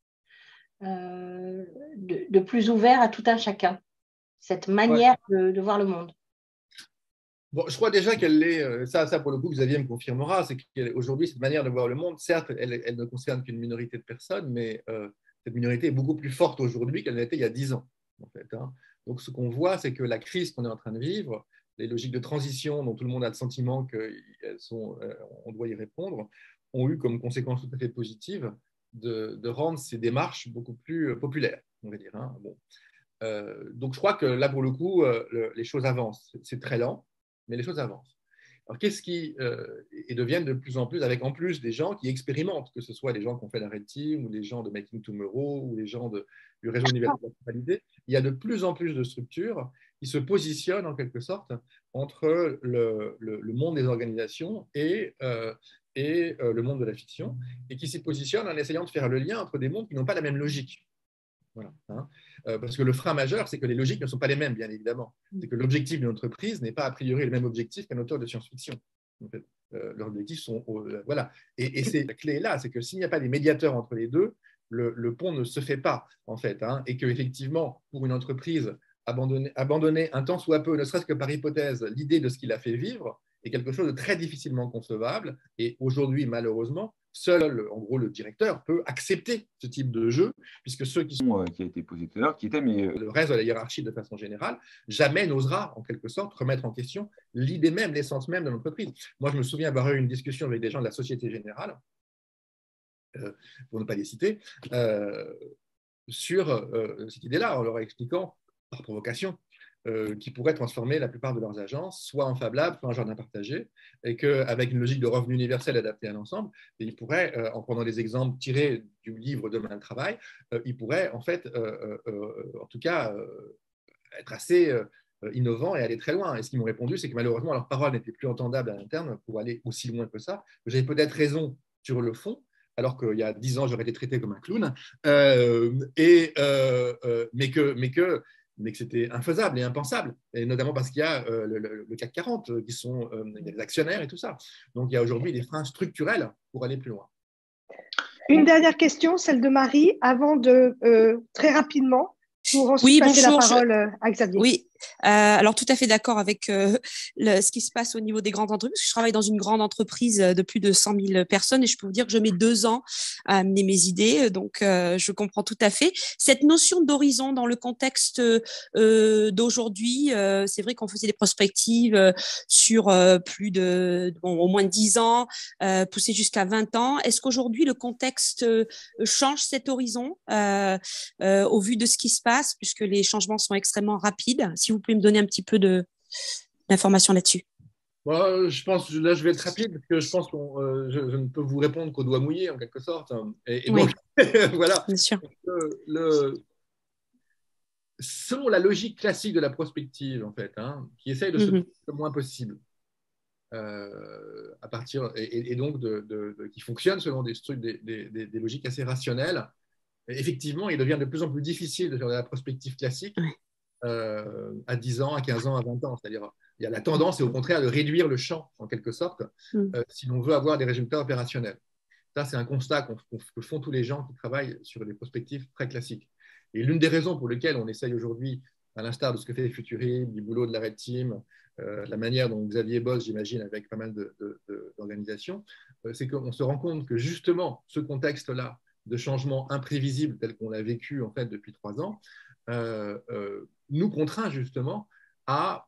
euh, de, de plus ouvert à tout un chacun, cette manière ouais. de, de voir le monde? Bon, je crois déjà qu'elle est, ça, ça pour le coup, Xavier me confirmera, c'est qu'aujourd'hui, cette manière de voir le monde, certes, elle, elle ne concerne qu'une minorité de personnes, mais euh, cette minorité est beaucoup plus forte aujourd'hui qu'elle l'était il y a dix ans. En fait, hein. Donc, ce qu'on voit, c'est que la crise qu'on est en train de vivre, les logiques de transition dont tout le monde a le sentiment qu'on euh, doit y répondre, ont eu comme conséquence tout à fait positive de, de rendre ces démarches beaucoup plus populaires, on va dire. Hein. Bon. Euh, donc, je crois que là, pour le coup, euh, le, les choses avancent. C'est très lent, mais les choses avancent. Alors, qu'est-ce qui euh, et deviennent de plus en plus, avec en plus des gens qui expérimentent, que ce soit les gens qui ont fait la Red Team, ou les gens de Making Tomorrow, ou les gens de, du réseau universitaire de qualité, il y a de plus en plus de structures qui se positionnent en quelque sorte entre le, le, le monde des organisations et, euh, et euh, le monde de la fiction, et qui s'y positionnent en essayant de faire le lien entre des mondes qui n'ont pas la même logique. Voilà, hein. euh, parce que le frein majeur, c'est que les logiques ne sont pas les mêmes, bien évidemment. C'est que l'objectif d'une entreprise n'est pas a priori le même objectif qu'un auteur de science-fiction. En fait, euh, leurs objectifs sont… Euh, voilà. Et, et la clé est là, c'est que s'il n'y a pas des médiateurs entre les deux, le, le pont ne se fait pas, en fait. Hein, et qu'effectivement, pour une entreprise, abandonner, abandonner un temps soit peu, ne serait-ce que par hypothèse, l'idée de ce qu'il a fait vivre est quelque chose de très difficilement concevable. Et aujourd'hui, malheureusement, seul, en gros, le directeur peut accepter ce type de jeu, puisque ceux qui sont, euh, qui a été posé tout à l'heure, qui était mais le reste de la hiérarchie de façon générale, jamais n'osera, en quelque sorte, remettre en question l'idée même, l'essence même de l'entreprise. Moi, je me souviens avoir eu une discussion avec des gens de la Société Générale, euh, pour ne pas les citer, euh, sur euh, cette idée-là, en leur expliquant, par provocation, euh, qui pourraient transformer la plupart de leurs agences soit en Fab Lab, soit en jardin partagé, et qu'avec une logique de revenu universel adaptée à l'ensemble, ils pourraient, euh, en prenant des exemples tirés du livre Demain le travail, euh, ils pourraient en fait, euh, euh, en tout cas, euh, être assez euh, innovants et aller très loin. Et ce qu'ils m'ont répondu, c'est que malheureusement, leur parole n'était plus entendable à l'interne pour aller aussi loin que ça. J'avais peut-être raison sur le fond, alors qu'il y a dix ans, j'aurais été traité comme un clown, euh, et, euh, euh, mais que, mais que mais que c'était infaisable et impensable, et notamment parce qu'il y a euh, le, le, le C A C quarante, qui sont euh, il y a des actionnaires et tout ça. Donc, il y a aujourd'hui des freins structurels pour aller plus loin. Une dernière question, celle de Marie, avant de, euh, très rapidement, pour ensuite oui, passer bonjour, la parole je... à Xavier. Oui, euh, alors tout à fait d'accord avec euh, le, ce qui se passe au niveau des grandes entreprises. Je travaille dans une grande entreprise de plus de cent mille personnes et je peux vous dire que je mets deux ans à amener mes idées, donc euh, je comprends tout à fait. Cette notion d'horizon dans le contexte euh, d'aujourd'hui, euh, c'est vrai qu'on faisait des prospectives euh, sur euh, plus de, bon, au moins dix ans, euh, poussé jusqu'à vingt ans. Est-ce qu'aujourd'hui le contexte euh, change cet horizon euh, euh, au vu de ce qui se passe, puisque les changements sont extrêmement rapides? Si vous pouvez me donner un petit peu de, d'informations là-dessus. Bon, je pense, là, je vais être rapide, parce que je pense que euh, je, je ne peux vous répondre qu'au doigt mouillé, en quelque sorte. Et, et oui, donc, voilà. Bien sûr. Le, le, selon la logique classique de la prospective, en fait, hein, qui essaye de se Mm-hmm. le moins possible, euh, à partir, et, et donc de, de, de, qui fonctionne selon des, des, des, des logiques assez rationnelles, et effectivement, il devient de plus en plus difficile de faire de la prospective classique. Oui. Euh, à dix ans, à quinze ans, à vingt ans. C'est-à-dire, il y a la tendance, et au contraire, de réduire le champ, en quelque sorte, mm. euh, si l'on veut avoir des résultats opérationnels. Ça, c'est un constat qu'on, que font tous les gens qui travaillent sur des prospectives très classiques. Et l'une des raisons pour lesquelles on essaye aujourd'hui, à l'instar de ce que fait Futurim, du boulot de la Red Team, euh, la manière dont Xavier bosse, j'imagine, avec pas mal de, de, de, d'organisations, euh, c'est qu'on se rend compte que justement, ce contexte-là de changement imprévisible tel qu'on l'a vécu en fait depuis trois ans, euh, euh, nous contraint justement à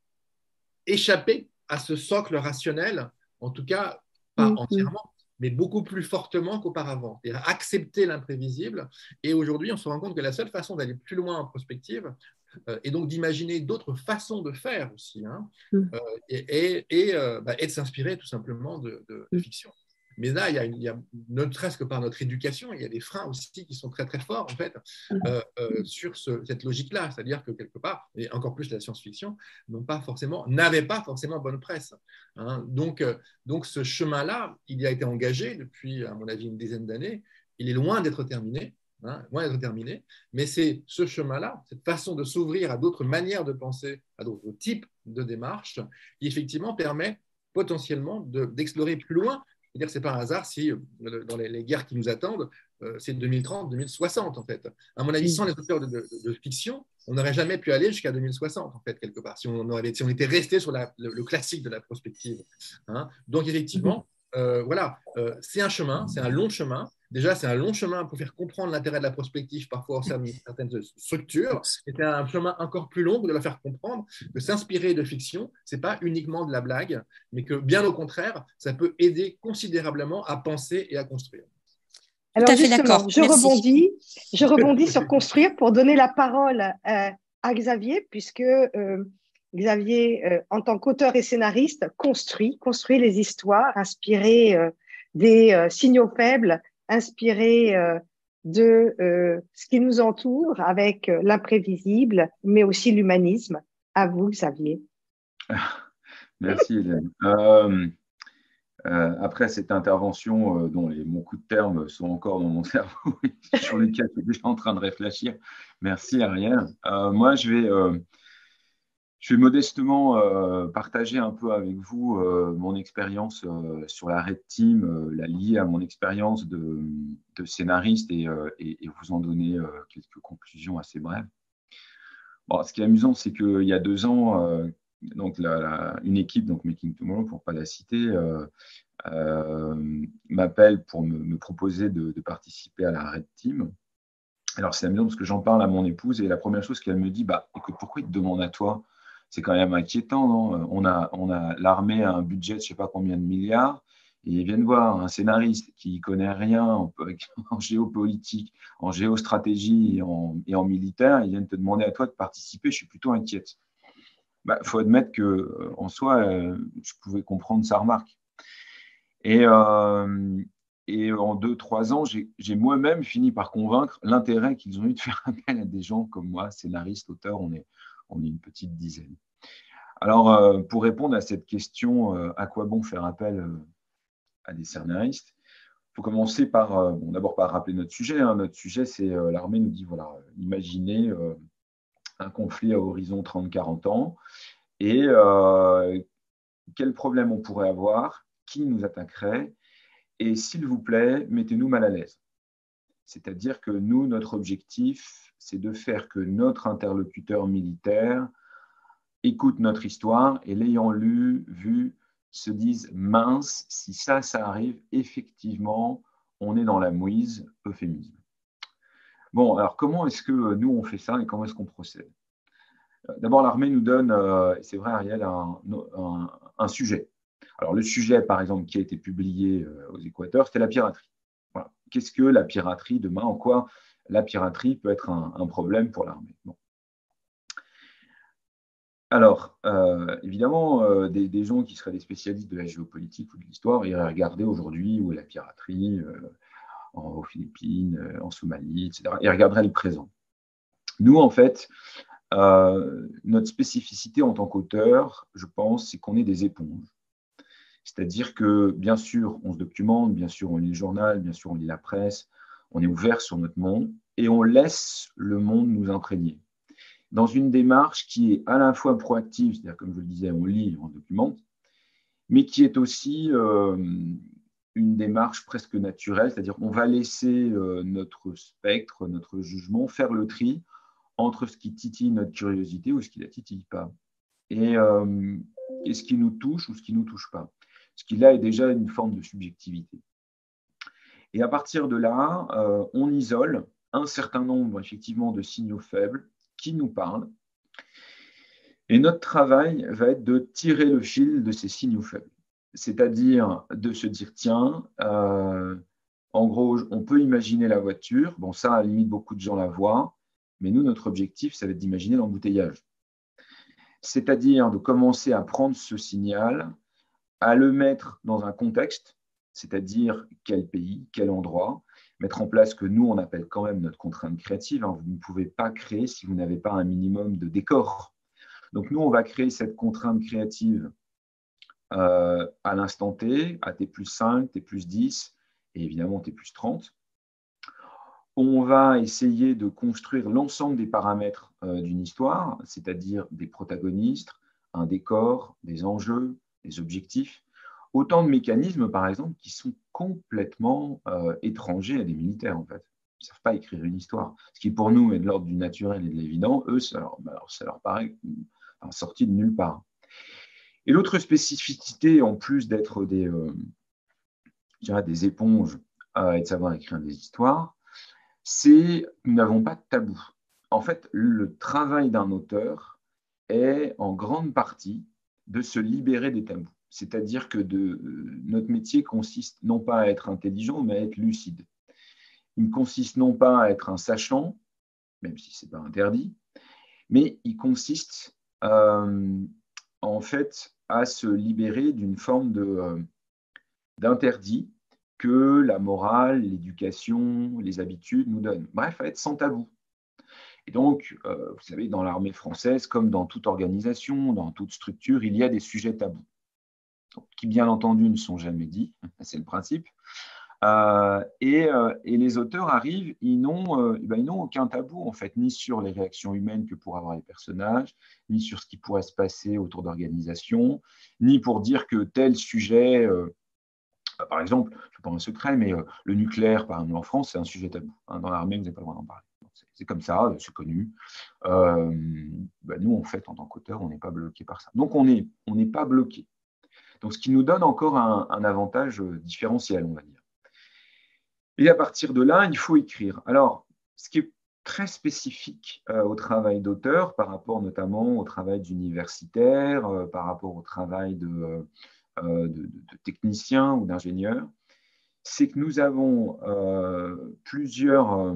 échapper à ce socle rationnel, en tout cas pas Mm-hmm. entièrement, mais beaucoup plus fortement qu'auparavant. C'est-à-dire accepter l'imprévisible. Et aujourd'hui, on se rend compte que la seule façon d'aller plus loin en prospective, euh, et donc d'imaginer d'autres façons de faire aussi, hein, mm. euh, et, et, et, euh, bah, et de s'inspirer tout simplement de, de, de fiction. Mais là, il y a, il y a, ne serait-ce que par notre éducation, il y a des freins aussi qui sont très très forts en fait euh, euh, sur ce, cette logique-là, c'est-à-dire que quelque part, et encore plus la science-fiction, n'ont pas forcément, n'avaient pas forcément bonne presse. Hein. Donc, euh, donc ce chemin-là, il a été engagé depuis, à mon avis, une dizaine d'années. Il est loin d'être terminé, hein, loin d'être terminé. Mais c'est ce chemin-là, cette façon de s'ouvrir à d'autres manières de penser, à d'autres types de démarches, qui effectivement permet potentiellement de, d'explorer plus loin. C'est-à-dire que ce n'est pas un hasard si, dans les, les guerres qui nous attendent, euh, c'est deux mille trente, deux mille soixante, en fait. À mon avis, sans les auteurs de, de, de fiction, on n'aurait jamais pu aller jusqu'à deux mille soixante, en fait, quelque part, si on, aurait, si on était resté sur la, le, le classique de la prospective. Hein. Donc, effectivement, euh, voilà, euh, c'est un chemin, c'est un long chemin. Déjà, c'est un long chemin pour faire comprendre l'intérêt de la prospective, parfois au sein de certaines structures. Et c'est un chemin encore plus long de la faire comprendre que s'inspirer de fiction, ce n'est pas uniquement de la blague, mais que, bien au contraire, ça peut aider considérablement à penser et à construire. Alors, justement, je rebondis, je rebondis sur construire pour donner la parole euh, à Xavier, puisque euh, Xavier, euh, en tant qu'auteur et scénariste, construit, construit les histoires, inspiré euh, des euh, signaux faibles, inspiré euh, de euh, ce qui nous entoure avec euh, l'imprévisible, mais aussi l'humanisme. À vous, Xavier. Merci, Hélène. Euh, euh, après cette intervention, euh, dont les, mon coup de terme sont encore dans mon cerveau, sur lesquels je suis déjà en train de réfléchir, merci Ariel. Euh, moi, je vais, euh, je vais modestement euh, partager un peu avec vous euh, mon expérience euh, sur la Red Team, euh, la lier à mon expérience de, de scénariste et, euh, et, et vous en donner euh, quelques conclusions assez brèves. Bon, ce qui est amusant, c'est qu'il y a deux ans, euh, donc la, la, une équipe, donc Making Tomorrow, pour ne pas la citer, euh, euh, m'appelle pour me, me proposer de, de participer à la Red Team. Alors, c'est amusant parce que j'en parle à mon épouse et la première chose qu'elle me dit, bah, écoute, pourquoi ils te demandent à toi? C'est quand même inquiétant, non? On a, on a l'armée a un budget de je ne sais pas combien de milliards et ils viennent voir un scénariste qui ne connaît rien en, en géopolitique, en géostratégie et en, et en militaire. Ils viennent te demander à toi de participer. Je suis plutôt inquiète. Bah, faut admettre que en soi, euh, je pouvais comprendre sa remarque. Et, euh, et en deux, trois ans, j'ai moi-même fini par convaincre l'intérêt qu'ils ont eu de faire appel à des gens comme moi, scénaristes, auteurs, on est, on est une petite dizaine. Alors, euh, pour répondre à cette question, euh, à quoi bon faire appel euh, à des scénaristes, il faut commencer par, euh, bon, d'abord par rappeler notre sujet. Hein. Notre sujet, c'est euh, l'armée nous dit, voilà, imaginez euh, un conflit à horizon trente à quarante ans et euh, quel problème on pourrait avoir, qui nous attaquerait, et s'il vous plaît, mettez-nous mal à l'aise. C'est-à-dire que nous, notre objectif, c'est de faire que notre interlocuteur militaire écoute notre histoire et l'ayant lu, vu, se dise mince, si ça, ça arrive, effectivement, on est dans la mouise, euphémisme. Bon, alors comment est-ce que nous, on fait ça et comment est-ce qu'on procède? D'abord, l'armée nous donne, euh, c'est vrai Ariel, un, un, un sujet. Alors, le sujet, par exemple, qui a été publié euh, aux Équateurs, c'était la piraterie. Voilà. Qu'est-ce que la piraterie demain? En quoi la piraterie peut être un, un problème pour l'armée? Bon. Alors, euh, évidemment, euh, des, des gens qui seraient des spécialistes de la géopolitique ou de l'histoire iraient regarder aujourd'hui où est la piraterie, euh, en, aux Philippines, euh, en Somalie, et cetera. Ils regarderaient le présent. Nous, en fait, euh, notre spécificité en tant qu'auteur, je pense, c'est qu'on est des éponges. C'est-à-dire que, bien sûr, on se documente, bien sûr, on lit le journal, bien sûr, on lit la presse, on est ouvert sur notre monde et on laisse le monde nous imprégner. Dans une démarche qui est à la fois proactive, c'est-à-dire, comme je le disais, on lit, on documente, mais qui est aussi euh, une démarche presque naturelle, c'est-à-dire qu'on va laisser euh, notre spectre, notre jugement faire le tri entre ce qui titille notre curiosité ou ce qui ne la titille pas, et, euh, et ce qui nous touche ou ce qui ne nous touche pas. Ce qui là est déjà une forme de subjectivité. Et à partir de là, euh, on isole un certain nombre effectivement de signaux faibles qui nous parlent. Et notre travail va être de tirer le fil de ces signaux faibles. C'est-à-dire de se dire, tiens, euh, en gros, on peut imaginer la voiture. Bon, ça, à la limite, beaucoup de gens la voient. Mais nous, notre objectif, ça va être d'imaginer l'embouteillage. C'est-à-dire de commencer à prendre ce signal, à le mettre dans un contexte, c'est-à-dire quel pays, quel endroit, mettre en place ce que nous, on appelle quand même notre contrainte créative. Hein. Vous ne pouvez pas créer si vous n'avez pas un minimum de décor. Donc, nous, on va créer cette contrainte créative euh, à l'instant T, à T plus cinq, T plus dix et évidemment T plus trente. On va essayer de construire l'ensemble des paramètres euh, d'une histoire, c'est-à-dire des protagonistes, un décor, des enjeux, des objectifs, autant de mécanismes, par exemple, qui sont complètement euh, étrangers à des militaires, en fait. Ils ne savent pas écrire une histoire. Ce qui, pour nous, est de l'ordre du naturel et de l'évident, eux, ça leur, alors, ça leur paraît enfin, sorti de nulle part. Et l'autre spécificité, en plus d'être des, euh, je dirais des éponges euh, et de savoir écrire des histoires, c'est que nous n'avons pas de tabou. En fait, le travail d'un auteur est en grande partie de se libérer des tabous. C'est-à-dire que de, euh, notre métier consiste non pas à être intelligent, mais à être lucide. Il consiste non pas à être un sachant, même si ce n'est pas interdit, mais il consiste euh, en fait à se libérer d'une forme de, euh, d'interdit que la morale, l'éducation, les habitudes nous donnent. Bref, à être sans tabou. Et donc, euh, vous savez, dans l'armée française, comme dans toute organisation, dans toute structure, il y a des sujets tabous, qui bien entendu ne sont jamais dits, c'est le principe. Euh, et, euh, et les auteurs arrivent, ils n'ont, euh, ben, ils n'ont aucun tabou, en fait, ni sur les réactions humaines que pourraient avoir les personnages, ni sur ce qui pourrait se passer autour d'organisations, ni pour dire que tel sujet... Euh, Par exemple, je ne sais pas un secret, mais euh, le nucléaire, par exemple, en France, c'est un sujet tabou. Hein, dans l'armée, vous n'avez pas le droit d'en parler. c'est comme ça, c'est connu. Euh, ben nous, en fait, en tant qu'auteur, on n'est pas bloqué par ça. Donc, on n'est on n'est pas bloqué. Donc, ce qui nous donne encore un, un avantage différentiel, on va dire. Et à partir de là, il faut écrire. Alors, ce qui est très spécifique euh, au travail d'auteur, par rapport notamment au travail d'universitaire, euh, par rapport au travail de, euh, de, de technicien ou d'ingénieur, c'est que nous avons euh, plusieurs, euh,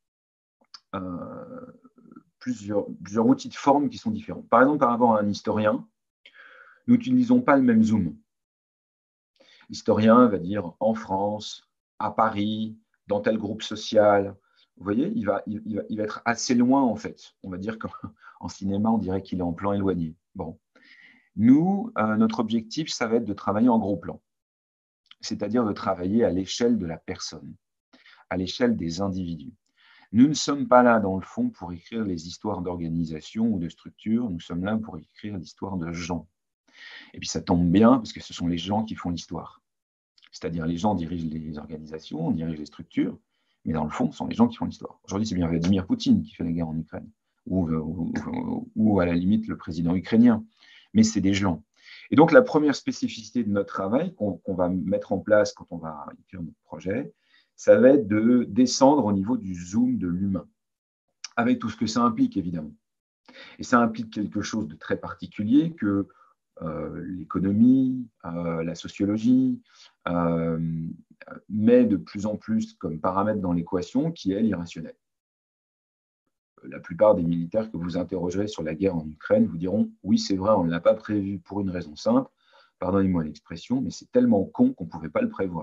euh, plusieurs, plusieurs outils de forme qui sont différents. Par exemple, par rapport à un historien, nous n'utilisons pas le même zoom. L'historien va dire en France, à Paris, dans tel groupe social. Vous voyez, il va, il, il va, il va être assez loin, en fait. On va dire qu'en cinéma, on dirait qu'il est en plan éloigné. Bon. Nous, euh, notre objectif, ça va être de travailler en gros plan, c'est-à-dire de travailler à l'échelle de la personne, à l'échelle des individus. Nous ne sommes pas là, dans le fond, pour écrire les histoires d'organisation ou de structure, nous sommes là pour écrire l'histoire de gens. Et puis ça tombe bien, parce que ce sont les gens qui font l'histoire. C'est-à-dire les gens dirigent les organisations, dirigent les structures, mais dans le fond, ce sont les gens qui font l'histoire. Aujourd'hui, c'est bien Vladimir Poutine qui fait la guerre en Ukraine, ou, ou, ou à la limite le président ukrainien, mais c'est des gens. Et donc, la première spécificité de notre travail qu'on qu'on va mettre en place quand on va écrire notre projet, ça va être de descendre au niveau du zoom de l'humain, avec tout ce que ça implique, évidemment. Et ça implique quelque chose de très particulier que euh, l'économie, euh, la sociologie euh, met de plus en plus comme paramètre dans l'équation, qui est l'irrationnel. La plupart des militaires que vous interrogerez sur la guerre en Ukraine vous diront « Oui, c'est vrai, on ne l'a pas prévu pour une raison simple, pardonnez-moi l'expression, mais c'est tellement con qu'on ne pouvait pas le prévoir. »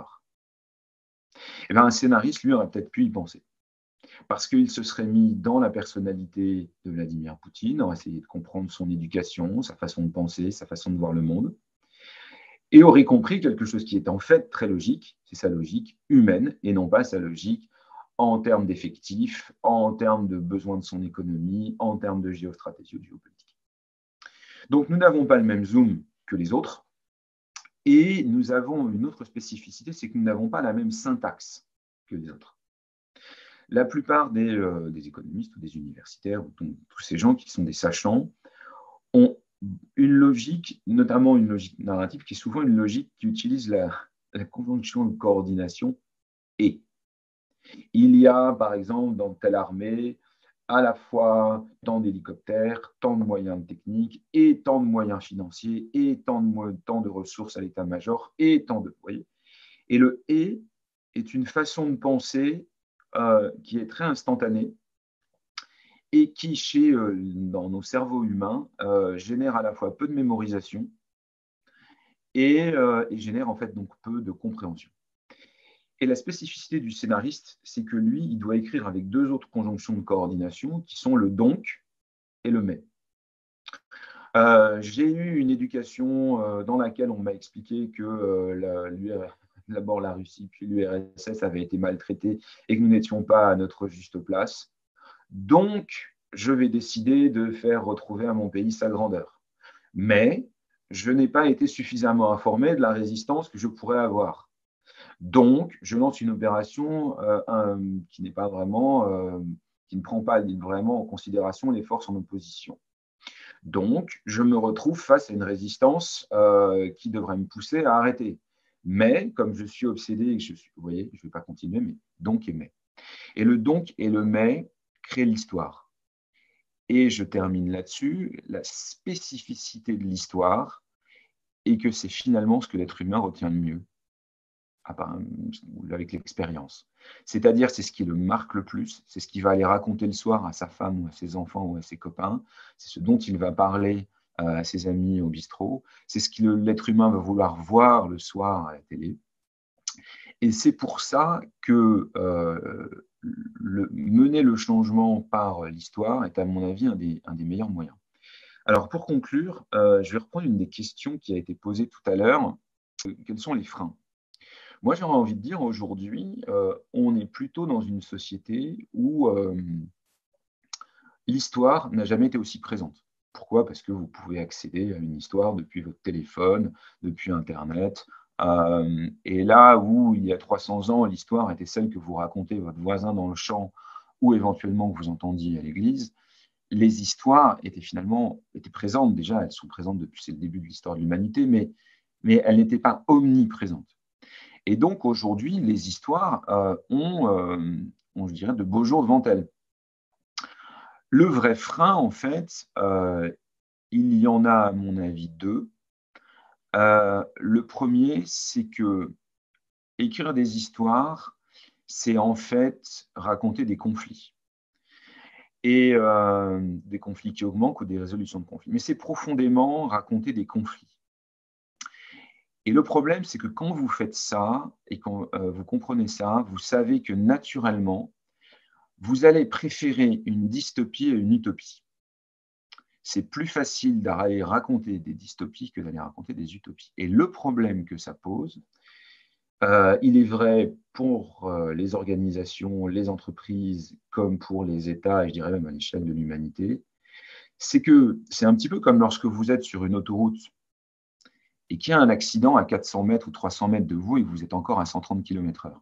Eh bien, un scénariste, lui, aurait peut-être pu y penser. Parce qu'il se serait mis dans la personnalité de Vladimir Poutine, aurait essayé de comprendre son éducation, sa façon de penser, sa façon de voir le monde, et aurait compris quelque chose qui est en fait très logique, c'est sa logique humaine, et non pas sa logique en termes d'effectifs, en termes de besoins de son économie, en termes de géostratégie ou de géopolitique. Donc, nous n'avons pas le même zoom que les autres, et nous avons une autre spécificité, c'est que nous n'avons pas la même syntaxe que les autres. La plupart des, euh, des économistes ou des universitaires, ou tous ces gens qui sont des sachants, ont une logique, notamment une logique narrative, qui est souvent une logique qui utilise la, la conjonction de coordination « et ». Il y a, par exemple, dans telle armée, à la fois tant d'hélicoptères, tant de moyens techniques, et tant de moyens financiers, et tant de, tant de ressources à l'état-major, et tant de... Vous voyez ? Et le « et » est une façon de penser euh, qui est très instantanée et qui, chez, euh, dans nos cerveaux humains, euh, génère à la fois peu de mémorisation et, euh, et génère en fait donc peu de compréhension. Et la spécificité du scénariste, c'est que lui, il doit écrire avec deux autres conjonctions de coordination qui sont le donc et le mais. Euh, j'ai eu une éducation euh, dans laquelle on m'a expliqué que euh, d'abord la Russie puis l'U R S S avaient été maltraités et que nous n'étions pas à notre juste place. Donc, je vais décider de faire retrouver à mon pays sa grandeur. Mais je n'ai pas été suffisamment informé de la résistance que je pourrais avoir. Donc, je lance une opération euh, un, qui n'est pas vraiment, euh, qui ne prend pas vraiment en considération les forces en opposition. Donc, je me retrouve face à une résistance euh, qui devrait me pousser à arrêter. Mais, comme je suis obsédé et que je suis, vous voyez, je ne vais pas continuer, mais donc et mais. Et le donc et le mais créent l'histoire. Et je termine là-dessus, la spécificité de l'histoire est que c'est finalement ce que l'être humain retient le mieux, avec l'expérience. C'est-à-dire, c'est ce qui le marque le plus, c'est ce qu'il va aller raconter le soir à sa femme ou à ses enfants ou à ses copains, c'est ce dont il va parler à ses amis au bistrot, c'est ce que l'être humain va vouloir voir le soir à la télé. Et c'est pour ça que euh, le, mener le changement par l'histoire est, à mon avis, un des, un des meilleurs moyens. Alors, pour conclure, euh, je vais reprendre une des questions qui a été posée tout à l'heure. Quels sont les freins ? Moi, j'aurais envie de dire, aujourd'hui, euh, on est plutôt dans une société où euh, l'histoire n'a jamais été aussi présente. Pourquoi ? Parce que vous pouvez accéder à une histoire depuis votre téléphone, depuis Internet. Euh, et là où, il y a trois cents ans, l'histoire était celle que vous racontez votre voisin dans le champ ou éventuellement que vous entendiez à l'église, les histoires étaient finalement étaient présentes déjà, elles sont présentes depuis c'est le début de l'histoire de l'humanité, mais, mais elles n'étaient pas omniprésentes. Et donc aujourd'hui, les histoires euh, ont, euh, ont, je dirais, de beaux jours devant elles. Le vrai frein, en fait, euh, il y en a à mon avis deux. Euh, le premier, c'est que écrire des histoires, c'est en fait raconter des conflits. Et euh, des conflits qui augmentent ou des résolutions de conflits. Mais c'est profondément raconter des conflits. Et le problème, c'est que quand vous faites ça et quand euh, vous comprenez ça, vous savez que naturellement, vous allez préférer une dystopie à une utopie. C'est plus facile d'aller raconter des dystopies que d'aller raconter des utopies. Et le problème que ça pose, euh, il est vrai pour euh, les organisations, les entreprises, comme pour les États, et je dirais même à l'échelle de l'humanité, c'est que c'est un petit peu comme lorsque vous êtes sur une autoroute et qu'il y a un accident à quatre cents mètres ou trois cents mètres de vous et que vous êtes encore à cent trente kilomètres heure.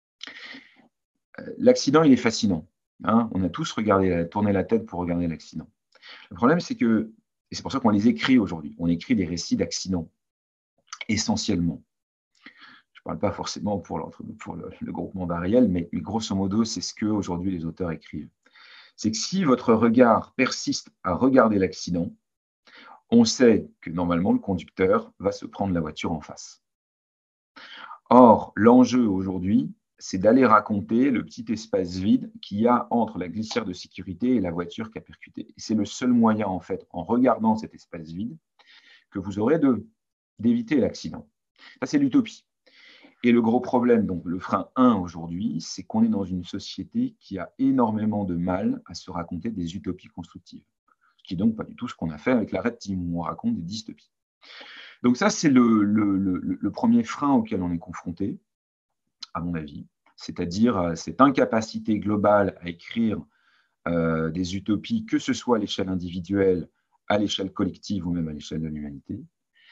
L'accident, il est fascinant. Hein, on a tous regardé, tourné la tête pour regarder l'accident. Le problème, c'est que, et c'est pour ça qu'on les écrit aujourd'hui, on écrit des récits d'accidents, essentiellement. Je ne parle pas forcément pour, pour le, le groupement d'Ariel, mais, mais grosso modo, c'est ce qu'aujourd'hui les auteurs écrivent. C'est que si votre regard persiste à regarder l'accident, on sait que normalement le conducteur va se prendre la voiture en face. Or, l'enjeu aujourd'hui, c'est d'aller raconter le petit espace vide qu'il y a entre la glissière de sécurité et la voiture qui a percuté. Et c'est le seul moyen, en fait, en regardant cet espace vide, que vous aurez de, d'éviter l'accident. Ça, c'est l'utopie. Et le gros problème, donc le frein un aujourd'hui, c'est qu'on est dans une société qui a énormément de mal à se raconter des utopies constructives. Ce qui n'est donc pas du tout ce qu'on a fait avec la Red Team, où on raconte des dystopies. Donc ça, c'est le, le, le, le premier frein auquel on est confronté, à mon avis, c'est-à-dire cette incapacité globale à écrire euh, des utopies, que ce soit à l'échelle individuelle, à l'échelle collective ou même à l'échelle de l'humanité.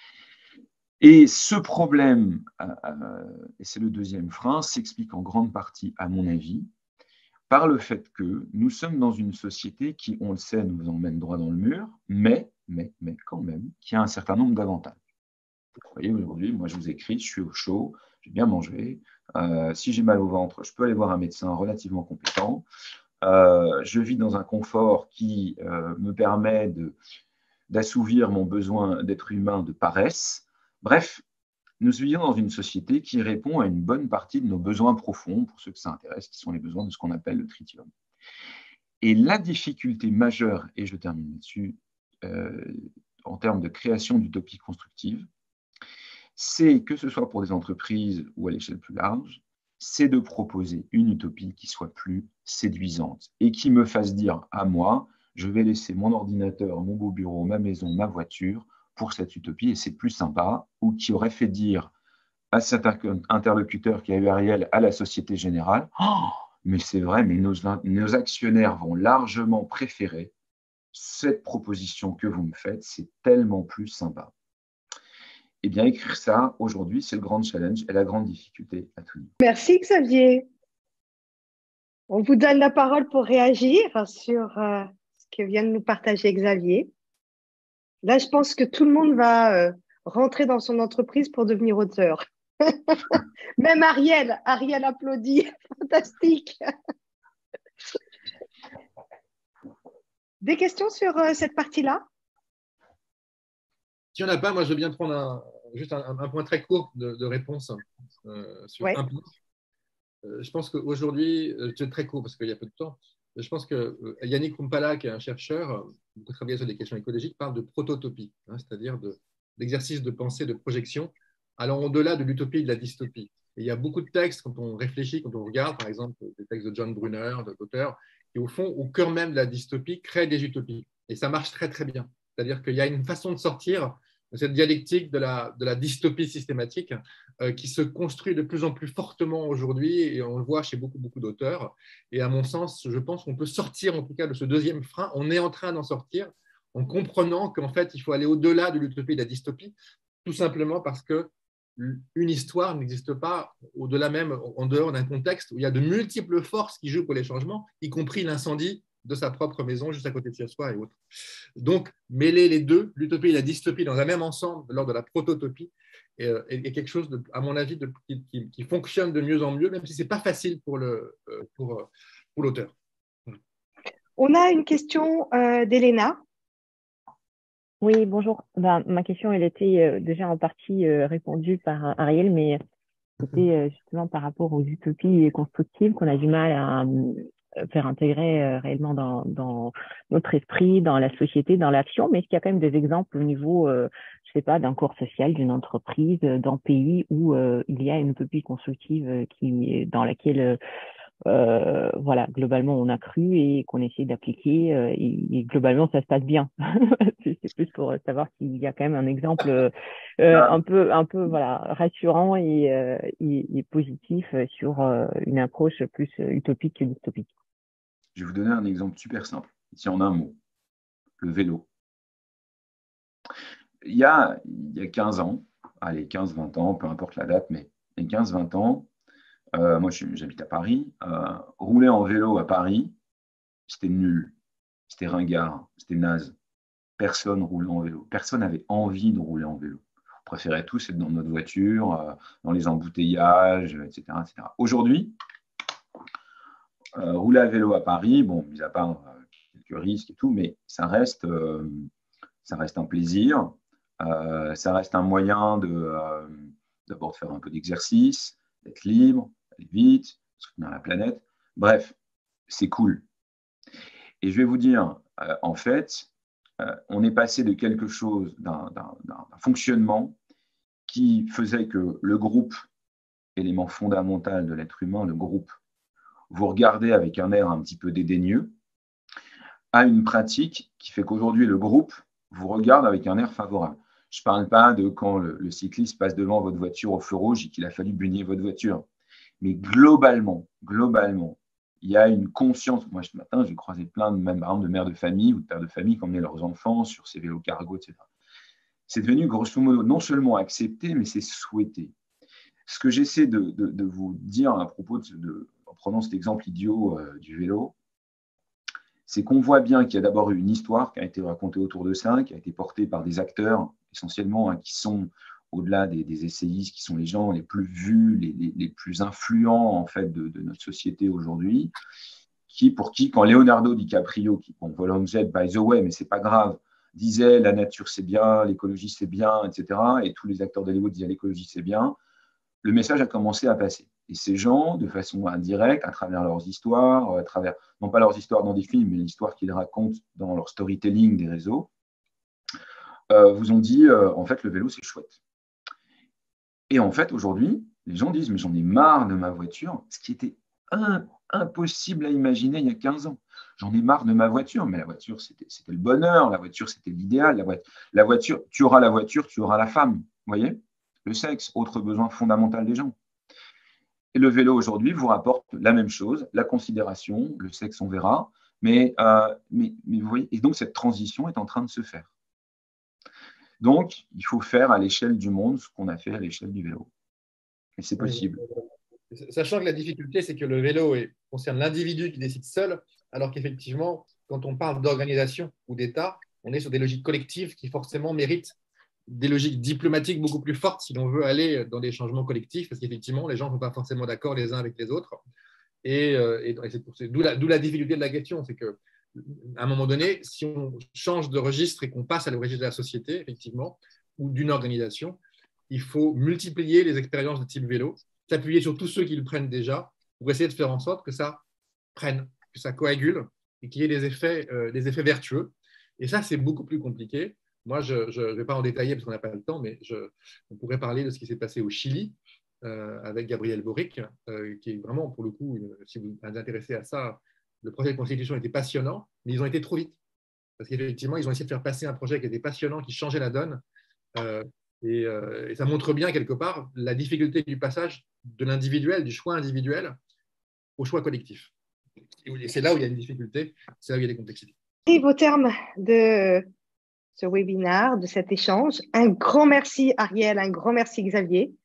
Et ce problème, euh, et c'est le deuxième frein, s'explique en grande partie, à mon avis, par le fait que nous sommes dans une société qui, on le sait, nous emmène droit dans le mur, mais, mais, mais quand même, qui a un certain nombre d'avantages. Vous voyez, aujourd'hui, moi, je vous écris, je suis au chaud, j'ai bien mangé. Euh, si j'ai mal au ventre, je peux aller voir un médecin relativement compétent. Euh, je vis dans un confort qui euh, me permet de, d'assouvir mon besoin d'être humain de paresse. Bref, nous vivons dans une société qui répond à une bonne partie de nos besoins profonds, pour ceux que ça intéresse, qui sont les besoins de ce qu'on appelle le tritium. Et la difficulté majeure, et je termine là-dessus, euh, en termes de création d'utopies constructives, c'est, que ce soit pour des entreprises ou à l'échelle plus large, c'est de proposer une utopie qui soit plus séduisante et qui me fasse dire à moi, je vais laisser mon ordinateur, mon beau bureau, ma maison, ma voiture pour cette utopie et c'est plus sympa, ou qui aurait fait dire à cet interlocuteur qui a eu Ariel à la Société Générale, oh, mais c'est vrai, mais nos, nos actionnaires vont largement préférer cette proposition que vous me faites, c'est tellement plus sympa. Eh bien, écrire ça, aujourd'hui, c'est le grand challenge et la grande difficulté à tout niveau. Merci Xavier. On vous donne la parole pour réagir sur euh, ce que vient de nous partager Xavier. Là, je pense que tout le monde va euh, rentrer dans son entreprise pour devenir auteur. Même Ariel, Ariel applaudit. Fantastique. Des questions sur euh, cette partie-là? S'il n'y en a pas, moi, je veux bien prendre un, juste un, un point très court de, de réponse euh, sur ouais. un point. Euh, je pense qu'aujourd'hui, c'est très court parce qu'il y a peu de temps, je pense que euh, Yannick Rumpala, qui est un chercheur, beaucoup travaillé sur des questions écologiques, parle de prototopie, hein, c'est-à-dire de, d'exercice de pensée, de projection, allant au-delà de l'utopie et de la dystopie. Et il y a beaucoup de textes, quand on réfléchit, quand on regarde, par exemple, des textes de John Brunner, d'auteurs, qui, au fond, au cœur même de la dystopie, créent des utopies. Et ça marche très, très bien. C'est-à-dire qu'il y a une façon de sortir de cette dialectique de la, de la dystopie systématique euh, qui se construit de plus en plus fortement aujourd'hui, et on le voit chez beaucoup, beaucoup d'auteurs. Et à mon sens, je pense qu'on peut sortir en tout cas de ce deuxième frein. On est en train d'en sortir en comprenant qu'en fait, il faut aller au-delà de l'utopie et de la dystopie, tout simplement parce que une histoire n'existe pas au-delà même, en dehors d'un contexte où il y a de multiples forces qui jouent pour les changements, y compris l'incendie de sa propre maison juste à côté de chez soi et autres. Donc, mêler les deux, l'utopie et la dystopie dans un même ensemble lors de la prototopie, est, est quelque chose, de, à mon avis, de, qui, qui fonctionne de mieux en mieux, même si ce n'est pas facile pour, le, pour, pour l'auteur. On a une question euh, d'Elena. Oui, bonjour. Ben, ma question, elle était euh, déjà en partie euh, répondue par Ariel, mais c'était euh, justement par rapport aux utopies constructives qu'on a du mal à euh, faire intégrer euh, réellement dans, dans notre esprit, dans la société, dans l'action. Mais est-ce qu'il y a quand même des exemples au niveau, euh, je sais pas, d'un corps social, d'une entreprise, euh, d'un pays où euh, il y a une utopie constructive euh, qui, dans laquelle euh, Euh, voilà, globalement, on a cru et qu'on essaie d'appliquer euh, et, et globalement, ça se passe bien. C'est plus pour savoir s'il y a quand même un exemple euh, un peu, un peu voilà, rassurant et, euh, et, et positif sur euh, une approche plus utopique que dystopique. Je vais vous donner un exemple super simple, ici en un mot, le vélo. Il y a, il y a quinze ans, allez, quinze vingt ans, peu importe la date, mais il y a quinze vingt ans, Euh, moi, j'habite à Paris. Euh, rouler en vélo à Paris, c'était nul, c'était ringard, c'était naze. Personne roulait en vélo. Personne n'avait envie de rouler en vélo. On préférait tous être dans notre voiture, euh, dans les embouteillages, et cetera, et cetera. Aujourd'hui, euh, rouler à vélo à Paris, bon, mis à part euh, quelques risques et tout, mais ça reste, euh, ça reste un plaisir. Euh, ça reste un moyen de, euh, d'abord de faire un peu d'exercice, d'être libre, vite, dans la planète. Bref, c'est cool. Et je vais vous dire, euh, en fait, euh, on est passé de quelque chose, d'un, d'un, d'un fonctionnement qui faisait que le groupe, élément fondamental de l'être humain, le groupe, vous regardez avec un air un petit peu dédaigneux, à une pratique qui fait qu'aujourd'hui, le groupe vous regarde avec un air favorable. Je ne parle pas de quand le, le cycliste passe devant votre voiture au feu rouge et qu'il a fallu bunyer votre voiture. Mais globalement, globalement, il y a une conscience. Moi, ce matin, j'ai croisé plein de, même, de mères de famille ou de pères de famille qui emmenaient leurs enfants sur ces vélos cargo, et cetera. C'est devenu grosso modo non seulement accepté, mais c'est souhaité. Ce que j'essaie de, de, de vous dire à propos de, de en prenant cet exemple idiot euh, du vélo, c'est qu'on voit bien qu'il y a d'abord eu une histoire qui a été racontée autour de ça, qui a été portée par des acteurs essentiellement hein, qui sont au-delà des, des essayistes, qui sont les gens les plus vus, les, les, les plus influents en fait de, de notre société aujourd'hui, qui, pour qui, quand Leonardo DiCaprio, qui, bon, Vol on Jet, by the way, mais c'est pas grave, disait la nature c'est bien, l'écologie c'est bien, et cetera, et tous les acteurs d'Hollywood disaient l'écologie c'est bien, le message a commencé à passer. Et ces gens, de façon indirecte, à travers leurs histoires, à travers, non pas leurs histoires dans des films, mais l'histoire qu'ils racontent dans leur storytelling des réseaux, euh, vous ont dit, euh, en fait, le vélo c'est chouette. Et en fait, aujourd'hui, les gens disent « mais j'en ai marre de ma voiture », ce qui était un, impossible à imaginer il y a quinze ans. J'en ai marre de ma voiture, mais la voiture, c'était, c'était le bonheur, la voiture, c'était l'idéal. La, voiture, la voiture, tu auras la voiture, tu auras la femme, vous voyez ? Le sexe, autre besoin fondamental des gens. Et le vélo, aujourd'hui, vous rapporte la même chose, la considération, le sexe, on verra, mais, euh, mais, mais vous voyez, et donc cette transition est en train de se faire. Donc, il faut faire à l'échelle du monde ce qu'on a fait à l'échelle du vélo. Et c'est possible. Sachant que la difficulté, c'est que le vélo est, concerne l'individu qui décide seul, alors qu'effectivement, quand on parle d'organisation ou d'État, on est sur des logiques collectives qui forcément méritent des logiques diplomatiques beaucoup plus fortes si l'on veut aller dans des changements collectifs, parce qu'effectivement, les gens ne sont pas forcément d'accord les uns avec les autres. Et, et, et c'est, c'est, d'où, la, d'où la difficulté de la question, c'est que à un moment donné, si on change de registre et qu'on passe à le registre de la société, effectivement, ou d'une organisation, il faut multiplier les expériences de type vélo, s'appuyer sur tous ceux qui le prennent déjà, pour essayer de faire en sorte que ça prenne, que ça coagule et qu'il y ait des effets, euh, des effets vertueux. Et ça, c'est beaucoup plus compliqué. Moi, je ne vais pas en détailler parce qu'on n'a pas le temps, mais je, on pourrait parler de ce qui s'est passé au Chili euh, avec Gabriel Boric, euh, qui est vraiment, pour le coup, une, si vous êtes intéressé à ça, le projet de constitution était passionnant, mais ils ont été trop vite. Parce qu'effectivement, ils ont essayé de faire passer un projet qui était passionnant, qui changeait la donne. Euh, et, euh, et ça montre bien, quelque part, la difficulté du passage de l'individuel, du choix individuel, au choix collectif. Et c'est là où il y a une difficulté, c'est là où il y a des complexités. Et au terme de ce webinaire, de cet échange, un grand merci Ariel, un grand merci Xavier.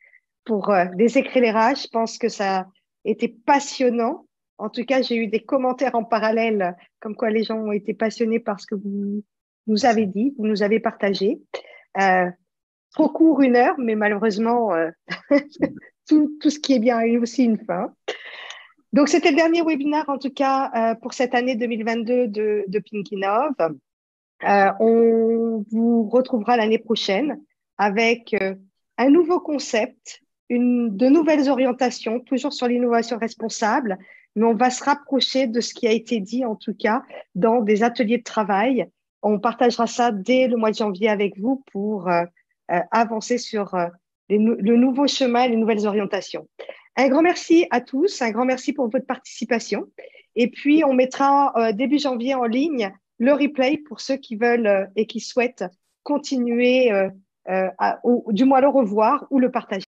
pour euh, des éclairages. Je pense que ça a été passionnant. En tout cas, j'ai eu des commentaires en parallèle, comme quoi les gens ont été passionnés par ce que vous nous avez dit, vous nous avez partagé. Euh, trop court, une heure, mais malheureusement, euh, tout, tout ce qui est bien a eu aussi une fin. Donc, c'était le dernier webinaire, en tout cas, euh, pour cette année deux mille vingt-deux de, de Pinkinov. Euh, on vous retrouvera l'année prochaine avec euh, un nouveau concept, une, de nouvelles orientations, toujours sur l'innovation responsable, mais on va se rapprocher de ce qui a été dit, en tout cas, dans des ateliers de travail. On partagera ça dès le mois de janvier avec vous pour euh, euh, avancer sur euh, les, le nouveau chemin et les nouvelles orientations. Un grand merci à tous, un grand merci pour votre participation. Et puis, on mettra euh, début janvier en ligne le replay pour ceux qui veulent euh, et qui souhaitent continuer, euh, euh, à, ou du moins le revoir ou le partager.